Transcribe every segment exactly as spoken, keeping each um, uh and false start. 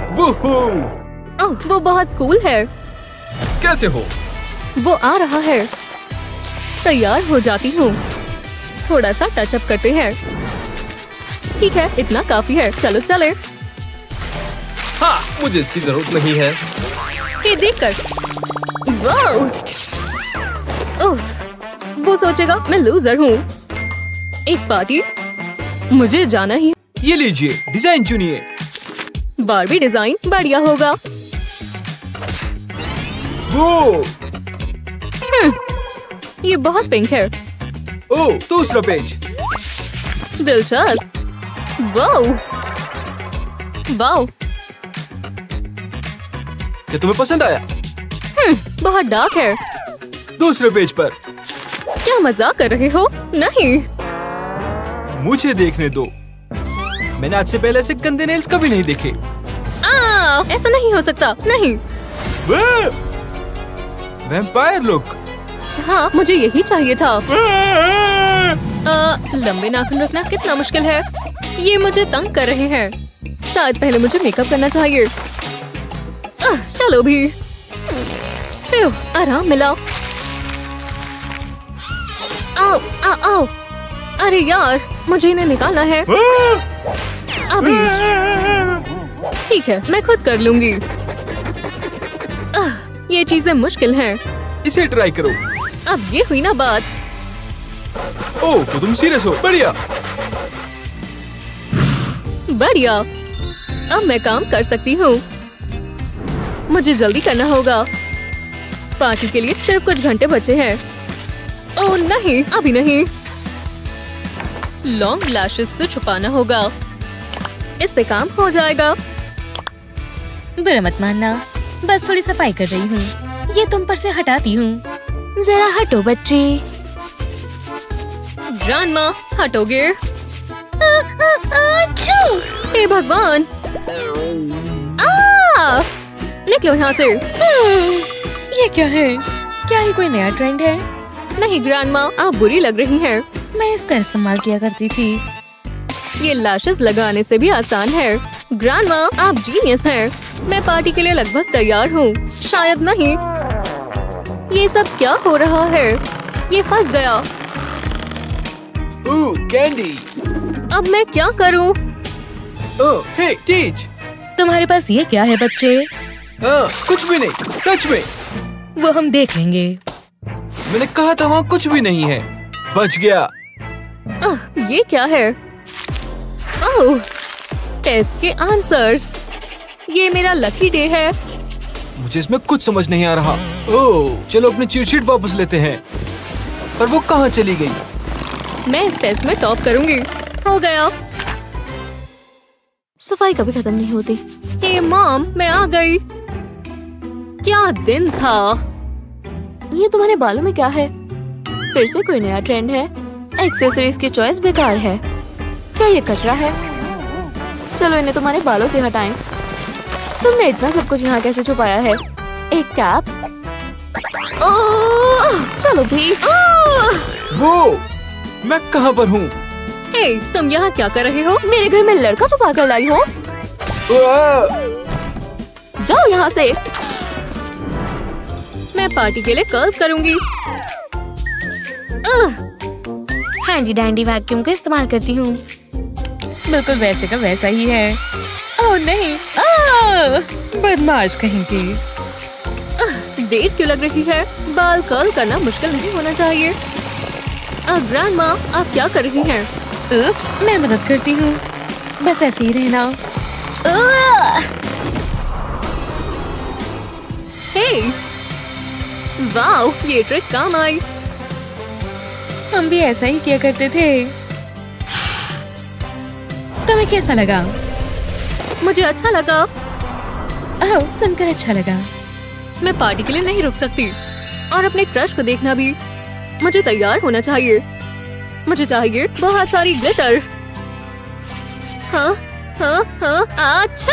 वूहू! ओह, वो बहुत कूल है। कैसे हो? वो आ रहा है। तैयार हो जाती हूँ। थोड़ा सा टचअप करते हैं। ठीक है, इतना काफी है। चलो चले। हाँ, मुझे इसकी जरूरत नहीं है। ये देखकर, वाह! उफ, वो सोचेगा मैं लूजर हूँ। एक पार्टी, मुझे जाना ही। ये लीजिए, डिजाइन चुनिए। बारबी डिजाइन बढ़िया होगा। वो हम्म, ये बहुत पिंक है। ओह, दूसरा पेज। दिलचस्प। Wow, wow. क्या तुम्हें पसंद आया? हम्म, बहुत डार्क है। दूसरे पेज पर। क्या मजाक कर रहे हो? नहीं। मुझे देखने दो। मैंने आज से पहले ऐसे गंदे नेल्स कभी नहीं देखे। आ, ऐसा नहीं हो सकता। नहीं। Vampire look. हाँ, मुझे यही चाहिए था। आ, लंबे नाखून रखना कितना मुश्किल है। ये मुझे तंग कर रहे हैं। शायद पहले मुझे मेकअप करना चाहिए। आ, चलो भी। फिर आराम मिला। आओ, आओ, आओ। अरे यार, मुझे इन्हें निकालना है अभी। ठीक है, मैं खुद कर लूंगी। आ, ये चीजें मुश्किल हैं। इसे ट्राई करो। अब ये हुई ना बात। ओह, तो तुम सीरियस हो? बढ़िया। बढ़िया। अब मैं काम कर सकती हूँ। मुझे जल्दी करना होगा। पार्टी के लिए सिर्फ कुछ घंटे बचे हैं। ओह नहीं, अभी नहीं। लॉन्ग लैशेस से छुपाना होगा। इससे काम हो जाएगा। बुरा मत मानना, बस थोड़ी सफाई कर रही हूँ। ये तुम पर से हटाती हूँ। जरा हटो बच्चे। ग्रैंडमा, हटोगे? हे भगवान! आ! निकलो यहाँ से। ये क्या है? क्या ये कोई नया ट्रेंड है? नहीं ग्रैंडमा, आप बुरी लग रही हैं। मैं इसका इस्तेमाल किया करती थी। ये लैशेस लगाने से भी आसान है। ग्रैंडमा, आप जीनियस हैं। मैं पार्टी के लिए लगभग तैयार हूँ। शायद नहीं। ये सब क्या हो रहा है? ये फंस गया। ओह, कैंडी। अब मैं क्या करूँ? ओह, हे, टीच। तुम्हारे पास ये क्या है बच्चे? हाँ, कुछ भी नहीं, सच में। वो हम देख लेंगे। मैंने कहा था वहाँ कुछ भी नहीं है। बच गया। आह, ये क्या है? ओह, टेस्ट के आंसर्स। ये मेरा लकी डे है। मुझे इसमें कुछ समझ नहीं आ रहा। ओह, चलो अपनी चीट शीट वापस लेते हैं। पर वो कहाँ चली गई? मैं इस टेस्ट में टॉप करूंगी। हो गया। सफाई कभी खत्म नहीं होती। हे मॉम, मैं आ गई। क्या दिन था। ये तुम्हारे बालों में क्या है? फिर से कोई नया ट्रेंड है। एक्सेसरीज की चॉइस बेकार है। क्या ये कचरा है? चलो इन्हें तुम्हारे बालों से हटाएं। तुमने इतना सब कुछ यहाँ कैसे छुपाया है? एक कैप? ओह, चलो भी। ओह! वो, मैं कहाँ पर हूँ? हे, तुम यहाँ क्या कर रहे हो? मेरे घर में लड़का छुपा कर लाई हो? जाओ यहाँ से। मैं पार्टी के लिए कर्ल करूंगी। हैंडी डैंडी वैक्यूम का इस्तेमाल करती हूँ। बिल्कुल वैसे का वैसा ही है। ओह नहीं, आह! बदमाश कहीं की। देर क्यों लग रही है? बाल कर्ल करना मुश्किल नहीं होना चाहिए। ग्रैंडमा, आप क्या कर रही हैं? उप्स, मैं मदद करती हूँ। बस ऐसे ही रहना। हे, वाओ, ये ट्रिक काम आई। हम भी ऐसा ही किया करते थे। तुम्हें कैसा लगा? मुझे अच्छा लगा। ओह, सुनकर अच्छा लगा। मैं पार्टी के लिए नहीं रुक सकती और अपने क्रश को देखना भी। मुझे तैयार होना चाहिए। मुझे चाहिए बहुत सारी ग्लिटर। हाँ, हाँ, हाँ, अच्छा।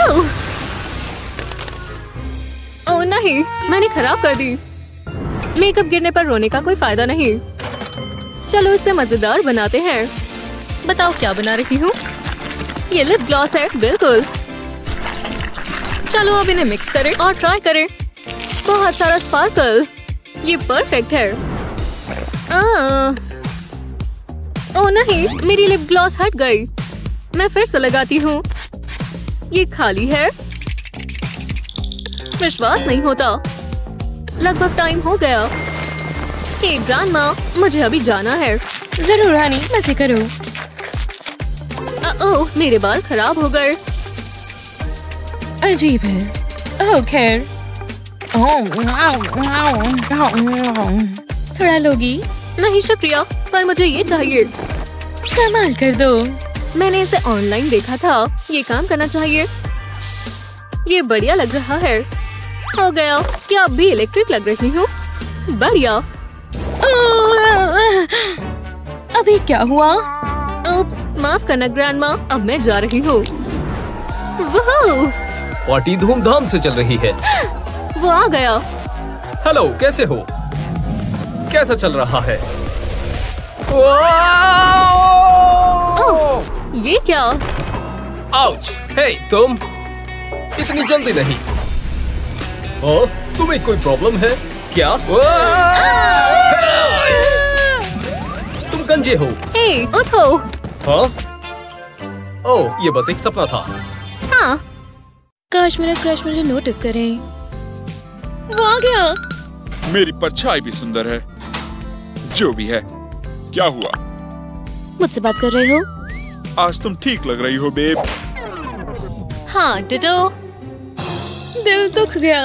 ओह नहीं, मैंने खराब कर दी। मेकअप गिरने पर रोने का कोई फायदा नहीं। चलो इसे मजेदार बनाते हैं। बताओ क्या बना रही हूँ? ये लिप ग्लॉस है, बिल्कुल। चलो अब इन्हें मिक्स करें और ट्राई करें। बहुत सारा स्पार्कल, ये परफेक्ट है। आ, ओ नहीं, मेरी लिप ग्लॉस हट गई। मैं फिर से लगाती हूँ। ये खाली है। विश्वास नहीं होता। लगभग टाइम हो गया। हे ग्रैंडमा, मुझे अभी जाना है। जरूर रानी, मजे करो। ओह, मेरे बाल खराब हो गए। अजीब है। ओह खैर, थोड़ा लोगी? नहीं शुक्रिया, पर मुझे ये चाहिए। कमाल कर दो। मैंने इसे ऑनलाइन देखा था। ये काम करना चाहिए। ये बढ़िया लग रहा है। हो गया। क्या अब भी इलेक्ट्रिक लग रही हूँ? बढ़िया। अभी क्या हुआ? उप्स, माफ करना ग्रैंडमा, अब मैं जा रही हूँ। वाह! पार्टी धूमधाम से चल रही है। वो आ गया। हेलो, कैसे हो? कैसा चल रहा है? ओह, ये क्या? आउच! हे तुम, इतनी जल्दी नहीं। ओ, तुम्हें कोई प्रॉब्लम है क्या? तुम गंजे हो। हे, उठो। हाँ? ओह, ये बस एक सपना था। हाँ। काश मेरा क्रश मुझे नोटिस करे। वो आ गया। मेरी परछाई भी सुंदर है। जो भी है, क्या हुआ? मुझसे बात कर रहे हो? आज तुम ठीक लग रही हो बेब। हाँ डिटो। दिल दुख गया।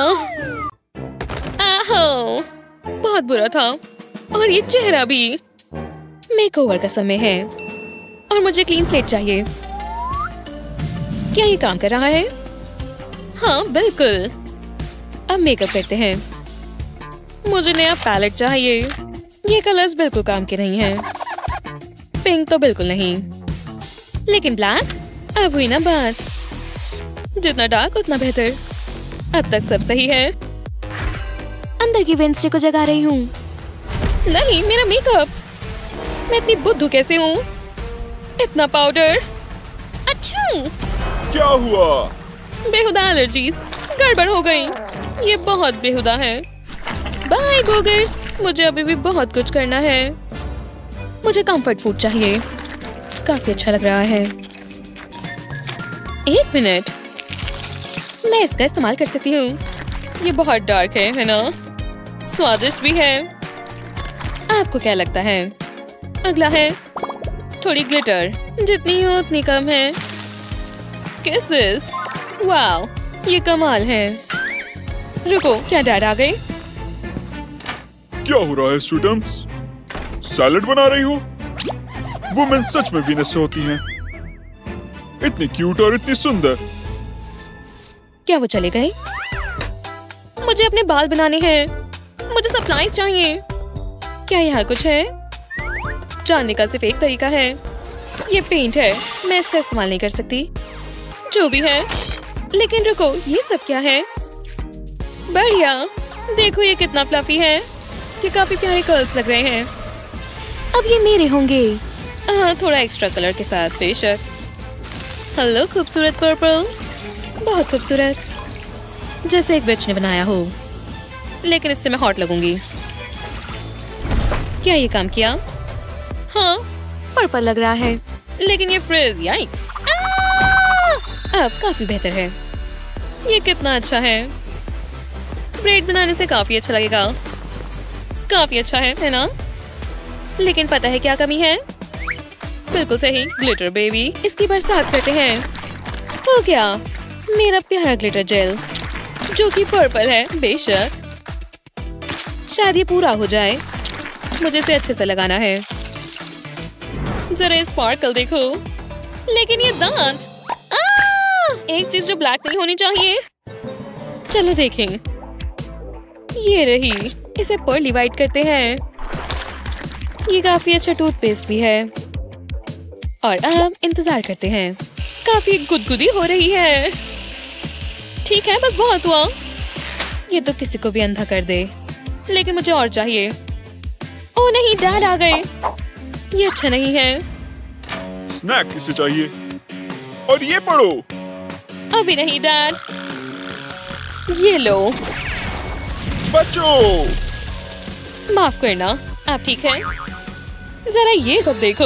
आहो, बहुत बुरा था। और ये चेहरा भी। मेकओवर का समय है और मुझे क्लीन स्लेट चाहिए। क्या ये काम कर रहा है? हाँ बिल्कुल। अब मेकअप करते हैं। मुझे नया पैलेट चाहिए। ये कलर्स बिल्कुल काम के नहीं हैं। पिंक तो बिल्कुल नहीं, लेकिन ब्लैक? अब हुई ना बात। जितना डार्क उतना बेहतर। अब तक सब सही है। अंदर की वेंसडे को जगा रही हूँ। नहीं, मेरा मेकअप। मैं इतनी बुद्धू कैसे हूँ? इतना पाउडर। अच्छू! क्या हुआ? बेहुदा एलर्जीज। गड़बड़ हो गई। ये बहुत बेहुदा है। बाय बोगर्स, मुझे अभी भी बहुत कुछ करना है। मुझे कंफर्ट फूड चाहिए। काफी अच्छा लग रहा है। एक मिनट, मैं इसका इस्तेमाल कर सकती हूँ। ये बहुत डार्क है, है ना? स्वादिष्ट भी है। आपको क्या लगता है? अगला है थोड़ी ग्लिटर। जितनी हो उतनी कम है। किसेस। वाओ, ये कमाल है। रुको, क्या डैड आ गए? क्या हो रहा है स्टूडेंट्स? सैलेड बना रही हो? वुमेन सच में वीनस से होती हैं। इतनी क्यूट और इतनी सुंदर। क्या वो चले गए? मुझे अपने बाल बनाने हैं। मुझे सप्लाईज चाहिए। क्या यहाँ कुछ है? जानने का सिर्फ एक तरीका है। ये पेंट है। मैं इसका इस्तेमाल नहीं कर सकती। जो भी है। लेकिन रुको, ये सब क्या है? बढ़िया। देखो ये कितना फ्लफी है। ये काफी प्यारे कर्ल्स लग रहे हैं। अब ये मेरे होंगे। हाँ, थोड़ा एक्स्ट्रा कलर के साथ बेशक। हेलो खूबसूरत पर्पल। बहुत खूबसूरत, जैसे एक विच ने बनाया हो। लेकिन इससे मैं हॉट लगूंगी। क्या ये काम किया? हाँ, पर्पल लग रहा है। लेकिन ये फ्रिज, याइक्स। अब काफी बेहतर है। ये कितना अच्छा है। ब्रेड बनाने से काफी अच्छा लगेगा। काफी अच्छा है, है ना? लेकिन पता है क्या कमी है? बिल्कुल सही, ग्लिटर बेबी। इसकी बरसात करते हैं। हो गया मेरा प्यारा ग्लिटर जेल, जो कि पर्पल है। बेशक शायद ये पूरा हो जाए। मुझे इसे अच्छे से लगाना है। जरा स्पार्कल देखो। लेकिन ये दांत। एक चीज जो ब्लैक नहीं होनी चाहिए। चलो देखें। ये रही। इसे पर्ली वाइट करते हैं। ये काफी अच्छा टूथपेस्ट भी है। और अब इंतजार करते हैं। काफी गुदगुदी हो रही है। ठीक है, बस बहुत हुआ। ये तो किसी को भी अंधा कर दे। लेकिन मुझे और चाहिए। ओह नहीं, डैड आ गए। ये अच्छा नहीं है। स्नैक किसे चाहिए? और ये पढ़ो। अभी नहीं डैड। ये लो। बचो। माफ करना, आप ठीक हैं? जरा ये सब देखो।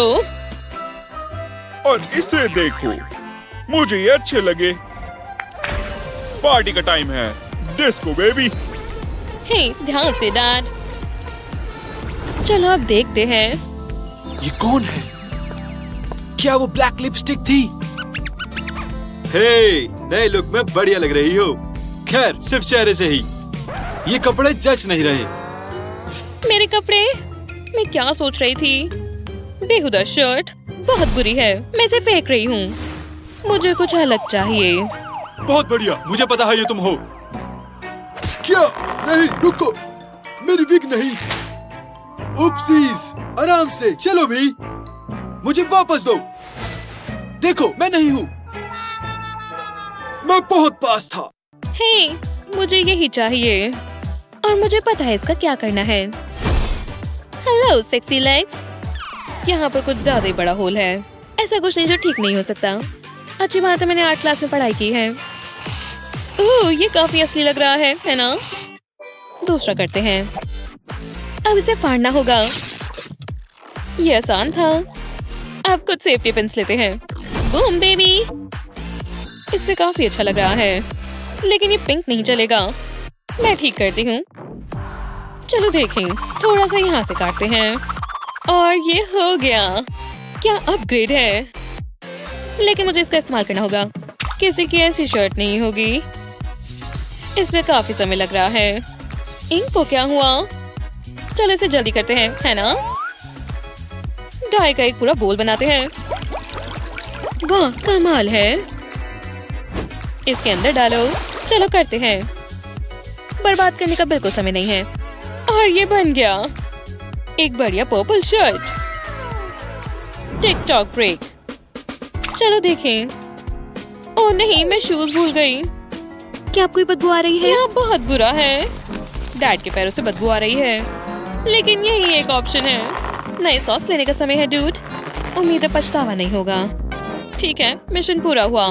और इसे देखो, मुझे ये अच्छे लगे। पार्टी का टाइम है, डिस्को बेबी। हे, ध्यान से डैड। चलो अब देखते हैं। ये कौन है? क्या वो ब्लैक लिपस्टिक थी? हे, नए लुक में बढ़िया लग रही हो। खैर, सिर्फ चेहरे से ही। ये कपड़े जच नहीं रहे। मेरे कपड़े? मैं क्या सोच रही थी? बेहुदा शर्ट बहुत बुरी है, मैं इसे फेंक रही हूँ। मुझे कुछ अलग चाहिए। बहुत बढ़िया, मुझे पता है ये तुम हो। क्या? नहीं, रुको, मेरी विग नहीं। उपसीज, आराम से चलो भी। मुझे वापस दो। देखो, मैं नहीं हूँ। मैं बहुत पास था। हे, मुझे यही चाहिए और मुझे पता है इसका क्या करना है। Hello sexy legs. यहाँ पर कुछ ज्यादा ही बड़ा होल है। ऐसा कुछ नहीं जो ठीक नहीं हो सकता। अच्छी बात है मैंने आर्ट क्लास में पढ़ाई की है। ओह, ये काफी असली लग रहा है, है ना? दूसरा करते हैं। अब इसे फाड़ना होगा। ये आसान था। अब कुछ सेफ्टी पिन्स लेते हैं। Boom baby. इससे काफी अच्छा लग रहा है, लेकिन ये पिंक नहीं चलेगा। मैं ठीक करती हूँ। चलो देखें, थोड़ा सा यहाँ से काटते हैं और ये हो गया। क्या अपग्रेड है? लेकिन मुझे इसका इस्तेमाल करना होगा। किसी की ऐसी शर्ट नहीं होगी। इसमें काफी समय लग रहा है। इंक को क्या हुआ? चलो इसे जल्दी करते हैं, है ना? डाई का एक पूरा बोल बनाते हैं। वाह, कमाल है। इसके अंदर डालो। चलो करते हैं। बर्बाद करने का बिल्कुल समय नहीं है। और ये बन गया एक बढ़िया purple shirt. TikTok break. चलो देखें। ओह नहीं, मैं शूज भूल गई। क्या आपको बदबू आ रही है? यहाँ बहुत बुरा है। डैड के पैरों से बदबू आ रही है, लेकिन यही एक ऑप्शन है। नए सॉस लेने का समय है डूड। उम्मीद है पछतावा नहीं होगा। ठीक है, मिशन पूरा हुआ।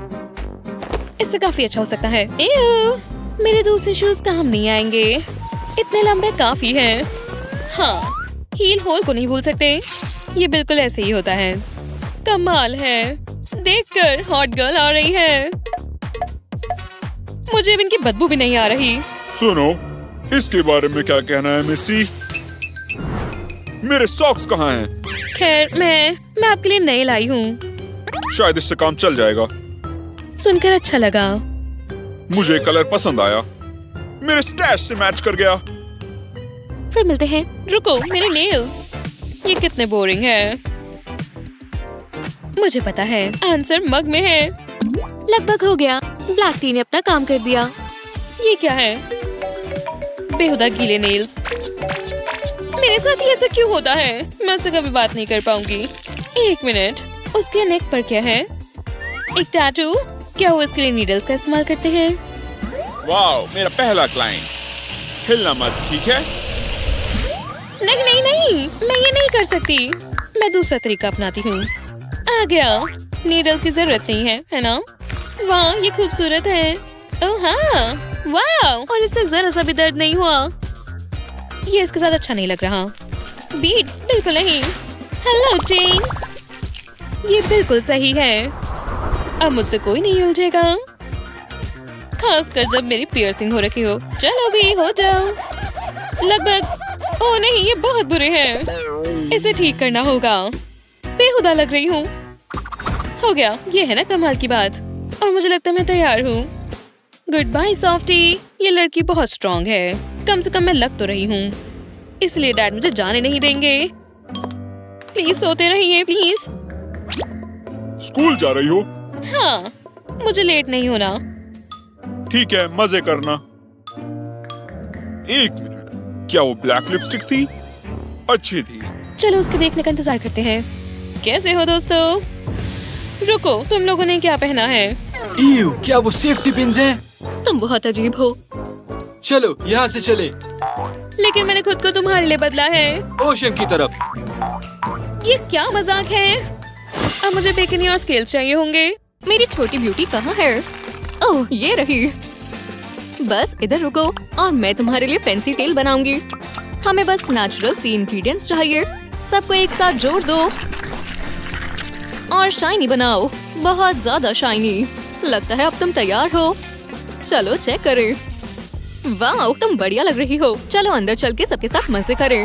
इससे काफी अच्छा हो सकता है। एव, मेरे दूसरे शूज काम नहीं आएंगे। इतने लंबे काफी हैं। हाँ, हील होल को नहीं भूल सकते। ये बिल्कुल ऐसे ही होता है। कमाल है। देखकर हॉट गर्ल आ रही है। मुझे अब इनकी बदबू भी नहीं आ रही। सुनो, इसके बारे में क्या कहना है मिसी? मेरे सॉक्स कहाँ हैं? खैर, मैं मैं आपके लिए नए लाई हूँ। शायद इससे काम चल जाएगा। सुनकर अच्छा लगा। मुझे कलर पसंद आया। मेरे स्टैश से मैच कर गया। फिर मिलते हैं। रुको, मेरे नेल्स। ये कितने बोरिंग है। मुझे पता है, आंसर मग में है। लगभग हो गया। ब्लैक टी ने अपना काम कर दिया। ये क्या है? बेहुदा गीले नेल्स। मेरे साथ ही ऐसा क्यों होता है? मैं उससे कभी बात नहीं कर पाऊंगी। एक मिनट, उसके नेक पर क्या है? एक टैटू? क्या वो इसके लिए नीडल्स का इस्तेमाल करते हैं? वाओ, मेरा पहला क्लाइंट। हिलना मत, ठीक है? नहीं नहीं नहीं, मैं ये नहीं कर सकती। मैं दूसरा तरीका अपनाती हूँ। आ गया। नीडल्स की जरूरत नहीं है, है ना? वाह, ये खूबसूरत है। ओह हाँ, वाह, और इससे जरा सा भी दर्द नहीं हुआ। ये इसके साथ अच्छा नहीं लग रहा। बीट्स बिल्कुल नहीं। Hello chains. ये बिल्कुल सही है। अब मुझसे कोई नहीं उलझेगा, खासकर जब मेरी पियर्सिंग हो रखी हो। चलो भी हो जाओ। लगभग। ओह नहीं, ये बहुत बुरे हैं। इसे ठीक करना होगा। बेहुदा लग रही हूँ। हो गया। ये है ना कमाल की बात। और मुझे लगता है मैं तैयार हूँ। Goodbye softie. ये लड़की बहुत स्ट्रॉन्ग है। कम से कम मैं लग तो रही हूँ। इसलिए डैड मुझे जाने नहीं देंगे। प्लीज सोते रहिए, प्लीज। स्कूल जा रही हो? हाँ, मुझे लेट नहीं होना। ठीक है, मजे करना। एक मिनट, क्या वो ब्लैक लिपस्टिक थी? अच्छी थी। चलो उसके देखने का इंतजार करते हैं। कैसे हो दोस्तों? रुको, तुम लोगों ने क्या पहना है? ईव, क्या वो सेफ्टी पिन्स हैं? तुम बहुत अजीब हो। चलो यहाँ से चले। लेकिन मैंने खुद को तुम्हारे लिए बदला है। ओशन की तरफ। ये क्या मजाक है? अब मुझे बेकनी और स्केल्स चाहिए होंगे। मेरी छोटी ब्यूटी कहाँ है? ओह, ये रही। बस इधर रुको और मैं तुम्हारे लिए फैंसी टेल बनाऊंगी। हमें बस नेचुरल सी इंग्रेडिएंट्स चाहिए। सबको एक साथ जोड़ दो और शाइनी बनाओ, बहुत ज्यादा शाइनी। लगता है अब तुम तैयार हो। चलो चेक करें। वाह, तुम बढ़िया लग रही हो। चलो अंदर चल के सबके साथ मजे करें।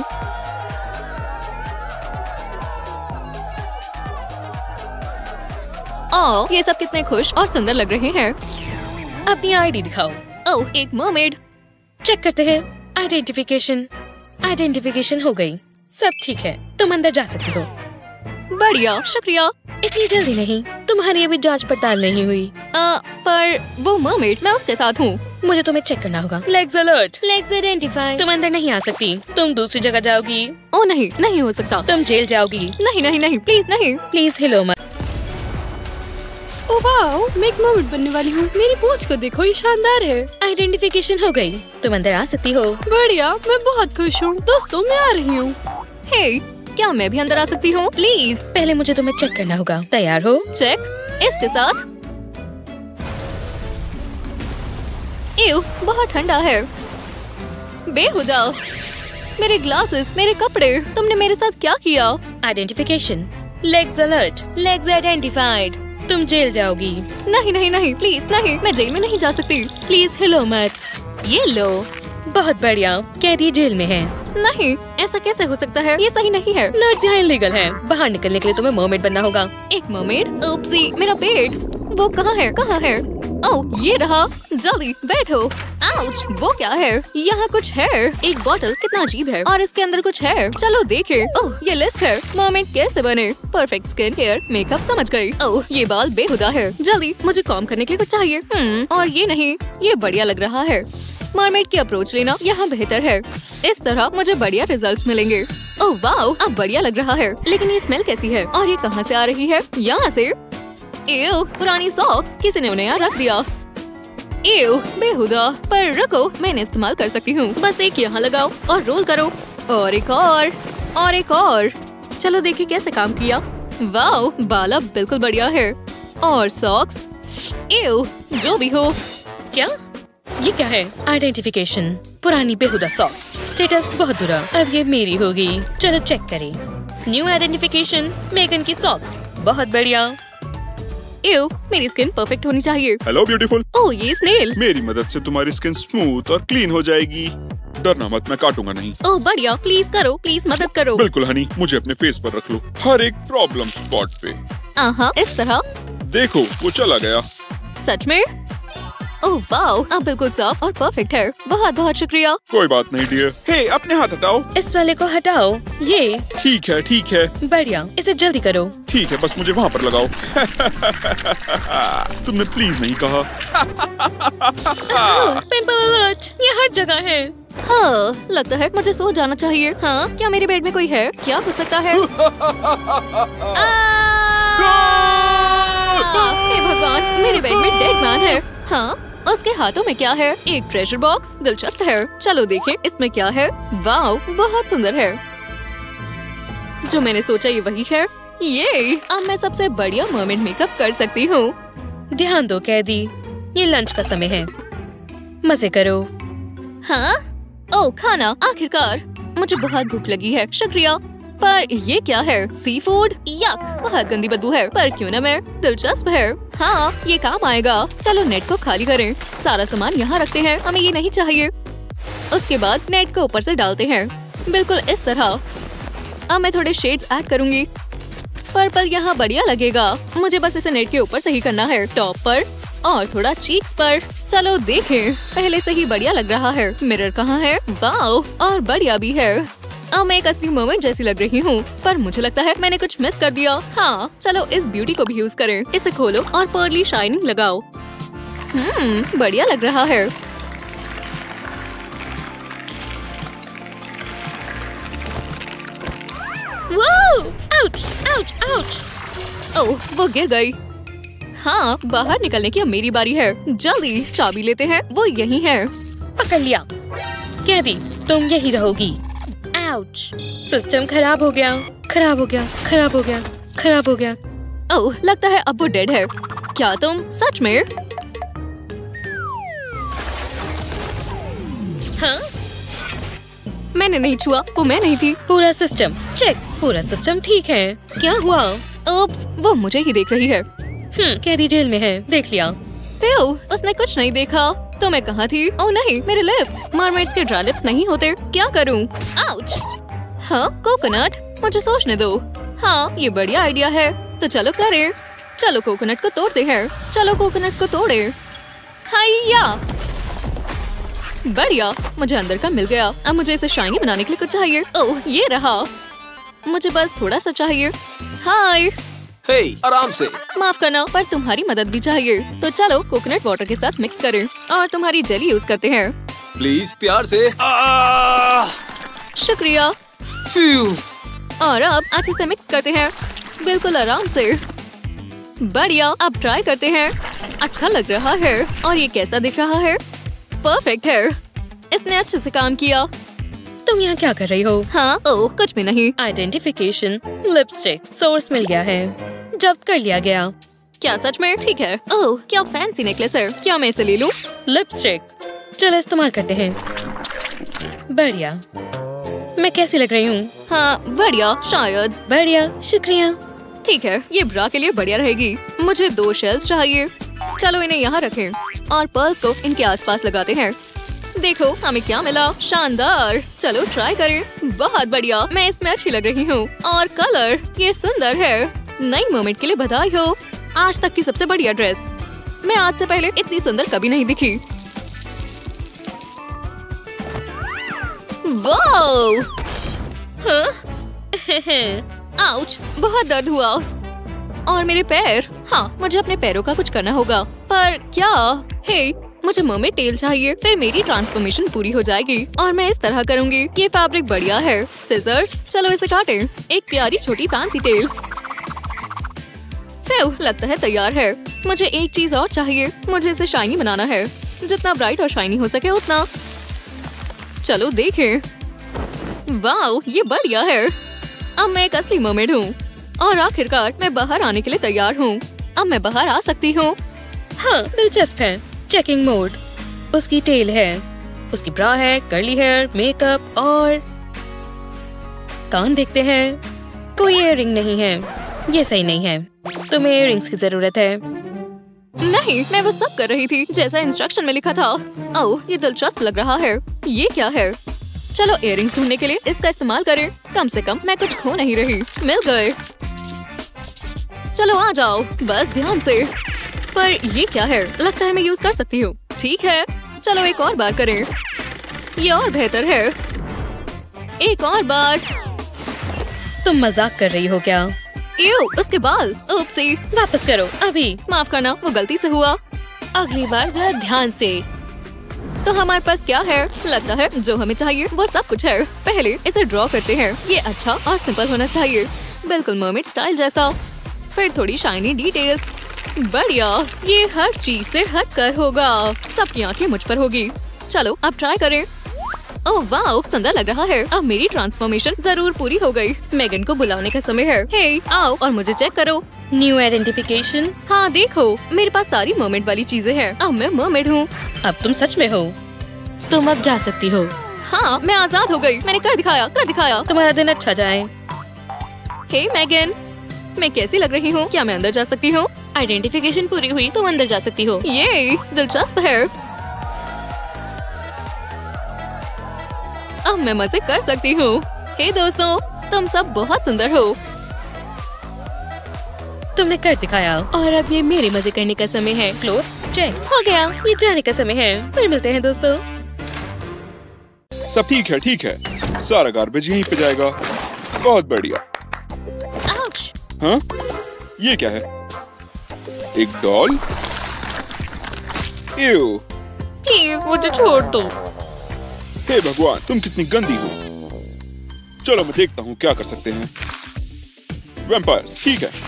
ओह, ये सब कितने खुश और सुंदर लग रहे हैं। अपनी आईडी दिखाओ। ओह, एक मरमेड। चेक करते हैं। आइडेंटिफिकेशन आइडेंटिफिकेशन हो गई। सब ठीक है, तुम अंदर जा सकती हो। बढ़िया, शुक्रिया। इतनी जल्दी नहीं, तुम्हारी अभी जांच पड़ताल नहीं हुई। आ, पर वो मरमेड, मैं उसके साथ हूँ। मुझे तुम्हें चेक करना होगा। Legs alert, legs identify. तुम अंदर नहीं आ सकती, तुम दूसरी जगह जाओगी। ओ नहीं, नहीं हो सकता। तुम जेल जाओगी। नहीं नहीं नहीं, प्लीज नहीं। प्लीज हिलो मत। ओह वाओ, मैं एक मर्मेड बनने वाली हूँ। मेरी पूंछ को देखो, ये शानदार है। आइडेंटिफिकेशन हो गई, तुम अंदर आ सकती हो। बढ़िया, मैं बहुत खुश हूँ। दोस्तों, मैं आ रही हूँ। हे, क्या मैं भी अंदर आ सकती हूँ प्लीज? पहले मुझे तुम्हें चेक करना होगा। तैयार हो? चेक इसके साथ। एव, बहुत ठंडा है। बे हो जाओ। मेरे ग्लासेस, मेरे कपड़े, तुमने मेरे साथ क्या किया? Identification, legs alert, legs identified. तुम जेल जाओगी। नहीं नहीं नहीं, प्लीज नहीं, मैं जेल में नहीं जा सकती। प्लीज हिलो मत। ये लो। बहुत बढ़िया, कैदी जेल में है। नहीं, ऐसा कैसे हो सकता है? ये सही नहीं है। नर्स यहाँ इलीगल है। बाहर निकलने के लिए तुम्हें मरमेड बनना होगा। एक मरमेड? ओप्सी, मेरा पेट। वो कहाँ है? कहाँ है? ओह, ये रहा। जल्दी बैठो। आउच, वो क्या है? यहाँ कुछ है। एक बॉटल, कितना अजीब है। और इसके अंदर कुछ है। चलो देखे। ओह, ये लिस्ट है। मरमेड कैसे बने? परफेक्ट स्किन, हेयर, मेकअप, समझ गई। ओह, ये बाल बेहुदा है। जल्दी, मुझे कॉम्ब करने के लिए कुछ चाहिए। हम्म, और ये नहीं, ये बढ़िया लग रहा है। मरमेड की अप्रोच लेना यहाँ बेहतर है। इस तरह मुझे बढ़िया रिजल्ट्स मिलेंगे। ओह वाओ, अब बढ़िया लग रहा है। लेकिन ये स्मेल कैसी है? और ये कहाँ से आ रही है? यहाँ से। एव, पुरानी सॉक्स, किसी ने उन्हें यहाँ रख दिया। एव, बेहुदा। पर रुको, मैं इन्हें इस्तेमाल कर सकती हूँ। बस एक यहाँ लगाओ और रोल करो। और एक और और एक और। चलो देखिए कैसे काम किया। वाओ, बाल अब बिल्कुल बढ़िया है। और सॉक्स। एव, जो भी हो। क्या ये क्या है? आइडेंटिफिकेशन, पुरानी बेहुदा सॉक्स। स्टेटस बहुत बुरा, अब ये मेरी होगी। चलो चेक करें। न्यू आइडेंटिफिकेशन, मेगन की सॉक्स। बहुत बढ़िया। एव, मेरी स्किन परफेक्ट होनी चाहिए। Hello beautiful. ओह, ये स्नेल। मेरी मदद से तुम्हारी स्किन स्मूथ और क्लीन हो जाएगी। डरना मत, मैं काटूंगा नहीं। ओह बढ़िया, प्लीज करो, प्लीज मदद करो। बिल्कुल हनी, मुझे अपने फेस पर रख लो, हर एक प्रॉब्लम स्पॉट पे। आहा, इस तरह। देखो, वो चला गया। सच में? ओह वाओ, अब बिल्कुल साफ और परफेक्ट है। बहुत बहुत शुक्रिया। कोई बात नहीं डियर। हे, अपने हाथ हटाओ। इस वाले को हटाओ। ये ठीक है, ठीक है। बढ़िया, इसे जल्दी करो। ठीक है, बस मुझे वहाँ पर लगाओ। तुमने प्लीज नहीं कहा। पिंपल अलर्ट, ये हर जगह है। हाँ, लगता है मुझे सो जाना चाहिए। हाँ, क्या मेरे बेड में कोई है? क्या हो सकता है? हे भगवान, मेरे बेड में डेड मैन है। हाँ, उसके हाथों में क्या है? एक ट्रेजर बॉक्स। दिलचस्प है। चलो देखें इसमें क्या है। वाओ, बहुत सुंदर है। जो मैंने सोचा ये वही है। ये अब मैं सबसे बढ़िया मरमेड मेकअप कर सकती हूँ। ध्यान दो कैदी, ये लंच का समय है। मजे करो। हाँ? ओह, खाना, आखिरकार। मुझे बहुत भूख लगी है। शुक्रिया। पर ये क्या है? Seafood? यक, बहुत गंदी बदबू है। पर क्यों ना मैं? दिलचस्प है। हाँ, ये काम आएगा। चलो नेट को खाली करें। सारा सामान यहाँ रखते हैं, हमें ये नहीं चाहिए। उसके बाद नेट को ऊपर से डालते हैं, बिल्कुल इस तरह। अब मैं थोड़े शेड्स ऐड करूंगी। पर्पल यहाँ बढ़िया लगेगा। मुझे बस इसे नेट के ऊपर से ही करना है, टॉप पर और थोड़ा चीक्स पर। चलो देखें, पहले से ही बढ़िया लग रहा है। मिरर कहाँ है? वाओ, और बढ़िया भी है। अब मैं एक असली मोमेंट जैसी लग रही हूँ, पर मुझे लगता है मैंने कुछ मिस कर दिया। हाँ, चलो इस ब्यूटी को भी यूज करें। इसे खोलो और पर्ली शाइनिंग लगाओ। हम्म, बढ़िया लग रहा है। Ouch, ouch, ouch. ओह, वो गिर गई। हाँ, बाहर निकलने की अब मेरी बारी है। जल्दी चाबी लेते हैं, वो यही है। पकड़ लिया। कैदी, तुम यही रहोगी। आउच, सिस्टम खराब हो गया, खराब हो गया, खराब हो गया, खराब हो गया। ओह, लगता है अब वो डेड है। क्या तुम सच में? हाँ? मैंने नहीं छुआ, वो मैं नहीं थी। पूरा सिस्टम चेक। पूरा सिस्टम ठीक है। क्या हुआ? ओप्स, वो मुझे ही देख रही है। हम्म, कैरी जेल में है, देख लिया। प्यो, उसने कुछ नहीं देखा। तो मैं कहाँ थी? ओह नहीं, मेरे लिप्स। मरमेड्स के ड्राई लिप्स नहीं होते। क्या करूँ? आउच। हाँ, कोकोनट, मुझे सोचने दो। हाँ, ये बढ़िया आइडिया है। तो चलो करें। चलो कोकोनट को तोड़ते हैं। चलो कोकोनट को तोड़े। हाइया, बढ़िया, मुझे अंदर का मिल गया। अब मुझे इसे शाइनी बनाने के लिए कुछ चाहिए। ओह, ये रहा। मुझे बस थोड़ा सा चाहिए। हाय। हे, आराम से। माफ करना, पर तुम्हारी मदद भी चाहिए। तो चलो कोकोनट वाटर के साथ मिक्स करें और तुम्हारी जेली यूज करते हैं। प्लीज प्यार से। आह! शुक्रिया। फ्यू। और अब अच्छे से मिक्स करते हैं, बिल्कुल आराम से। बढ़िया, अब ट्राई करते हैं। अच्छा लग रहा है। और ये कैसा दिख रहा है? परफेक्ट है। इसने अच्छे से काम किया। तुम यहाँ क्या कर रही हो? हाँ, ओह, कुछ भी नहीं। आइडेंटिफिकेशन लिपस्टिक सोर्स मिल गया है। जब्त कर लिया गया। क्या सच में? ठीक है। ओह, क्या फैंसी नेकलेस है। क्या मैं इसे ले लूं? लिपस्टिक चलो इस्तेमाल करते हैं। बढ़िया। मैं कैसी लग रही हूँ? हाँ, बढ़िया, शायद। बढ़िया, शुक्रिया। ठीक है, ये ब्रा के लिए बढ़िया रहेगी। मुझे दो शेल्स चाहिए। चलो इन्हें यहाँ रखें और पर्ल्स को इनके आसपास लगाते हैं। देखो हमें क्या मिला। शानदार। चलो ट्राई करें। बहुत बढ़िया, मैं इसमें अच्छी लग रही हूँ। और कलर, ये सुंदर है। नई मोमेंट के लिए बधाई हो। आज तक की सबसे बढ़िया ड्रेस। मैं आज से पहले इतनी सुंदर कभी नहीं दिखी। वाओ! हाँ? आउच, बहुत दर्द हुआ। और मेरे पैर। हाँ, मुझे अपने पैरों का कुछ करना होगा। पर क्या? हे, मुझे मर्मेड टेल चाहिए। फिर मेरी ट्रांसफॉर्मेशन पूरी हो जाएगी और मैं इस तरह करूँगी। ये फैब्रिक बढ़िया है। सिजर्स, चलो इसे काटें। एक प्यारी छोटी फैंसी टेल। फिर लगता है तैयार है। मुझे एक चीज और चाहिए। मुझे इसे शाइनी बनाना है। जितना ब्राइट और शाइनी हो सके उतना। चलो देखें। वाओ, ये बढ़िया है। अब मैं एक असली मर्मेड हूँ और आखिरकार मैं बाहर आने के लिए तैयार हूँ। अब मैं बाहर आ सकती हूँ। हाँ, दिलचस्प है। Checking mode. उसकी टेल है, उसकी ब्रा है, कर्ली हेयर, मेकअप और कान देखते हैं। कोई इयररिंग नहीं है। ये सही नहीं है। तुम्हें इयररिंग्स की जरूरत है। नहीं, मैं वो सब कर रही थी जैसा इंस्ट्रक्शन में लिखा था। ओह, ये दिलचस्प लग रहा है। ये क्या है? चलो इयररिंग्स ढूंढने के लिए इसका इस्तेमाल करें। कम से कम मैं कुछ खो नहीं रही। मिल गए। चलो आ जाओ, बस ध्यान से। पर ये क्या है? लगता है मैं यूज कर सकती हूँ। ठीक है, चलो एक और बार करें। ये और बेहतर है। एक और बार। तुम मजाक कर रही हो क्या? यू, उसके बाल। ओप्सी। वापस करो अभी। माफ करना, वो गलती से हुआ। अगली बार जरा ध्यान से। तो हमारे पास क्या है? लगता है जो हमें चाहिए वो सब कुछ है। पहले इसे ड्रॉ करते हैं। ये अच्छा और सिंपल होना चाहिए, बिल्कुल मर्मेड स्टाइल जैसा। फिर थोड़ी शाइनी डिटेल्स। बढ़िया, ये हर चीज से हट कर होगा। सबकी आंखें मुझ पर होगी। चलो अब ट्राई करें। ओह वाओ, सुंदर लग रहा है। अब मेरी ट्रांसफॉर्मेशन जरूर पूरी हो गई। मेगन को बुलाने का समय है। हे, आओ और मुझे चेक करो। New identification. हाँ देखो, मेरे पास सारी मर्मेड वाली चीजें हैं। अब मैं मर्मेड हूँ। अब तुम सच में हो। तुम अब जा सकती हो। हाँ, मैं आजाद हो गई। मैंने कर दिखाया, कर दिखाया। तुम्हारा दिन अच्छा जाए। हे मेगन, मैं कैसी लग रही हूँ? क्या मैं अंदर जा सकती हूँ? आइडेंटिफिकेशन पूरी हुई, तुम अंदर जा सकती हो। ये दिलचस्प है। अब मैं मजे कर सकती हूँ। हे दोस्तों, तुम सब बहुत सुंदर हो। तुमने कर दिखाया और अब ये मेरे मजे करने का समय है। क्लोथ्स चेक हो गया। ये जाने का समय है। फिर मिलते हैं दोस्तों। सब ठीक है, ठीक है। सारा गार्बेज यहीं पे जाएगा। बहुत बढ़िया। आउच! हाँ? ये क्या है? एक डॉल? एव! प्लीज मुझे छोड़ दो। हे भगवान, तुम कितनी गंदी हो। चलो मैं देखता हूँ क्या कर सकते हैं। वैम्पायर्स, ठीक है।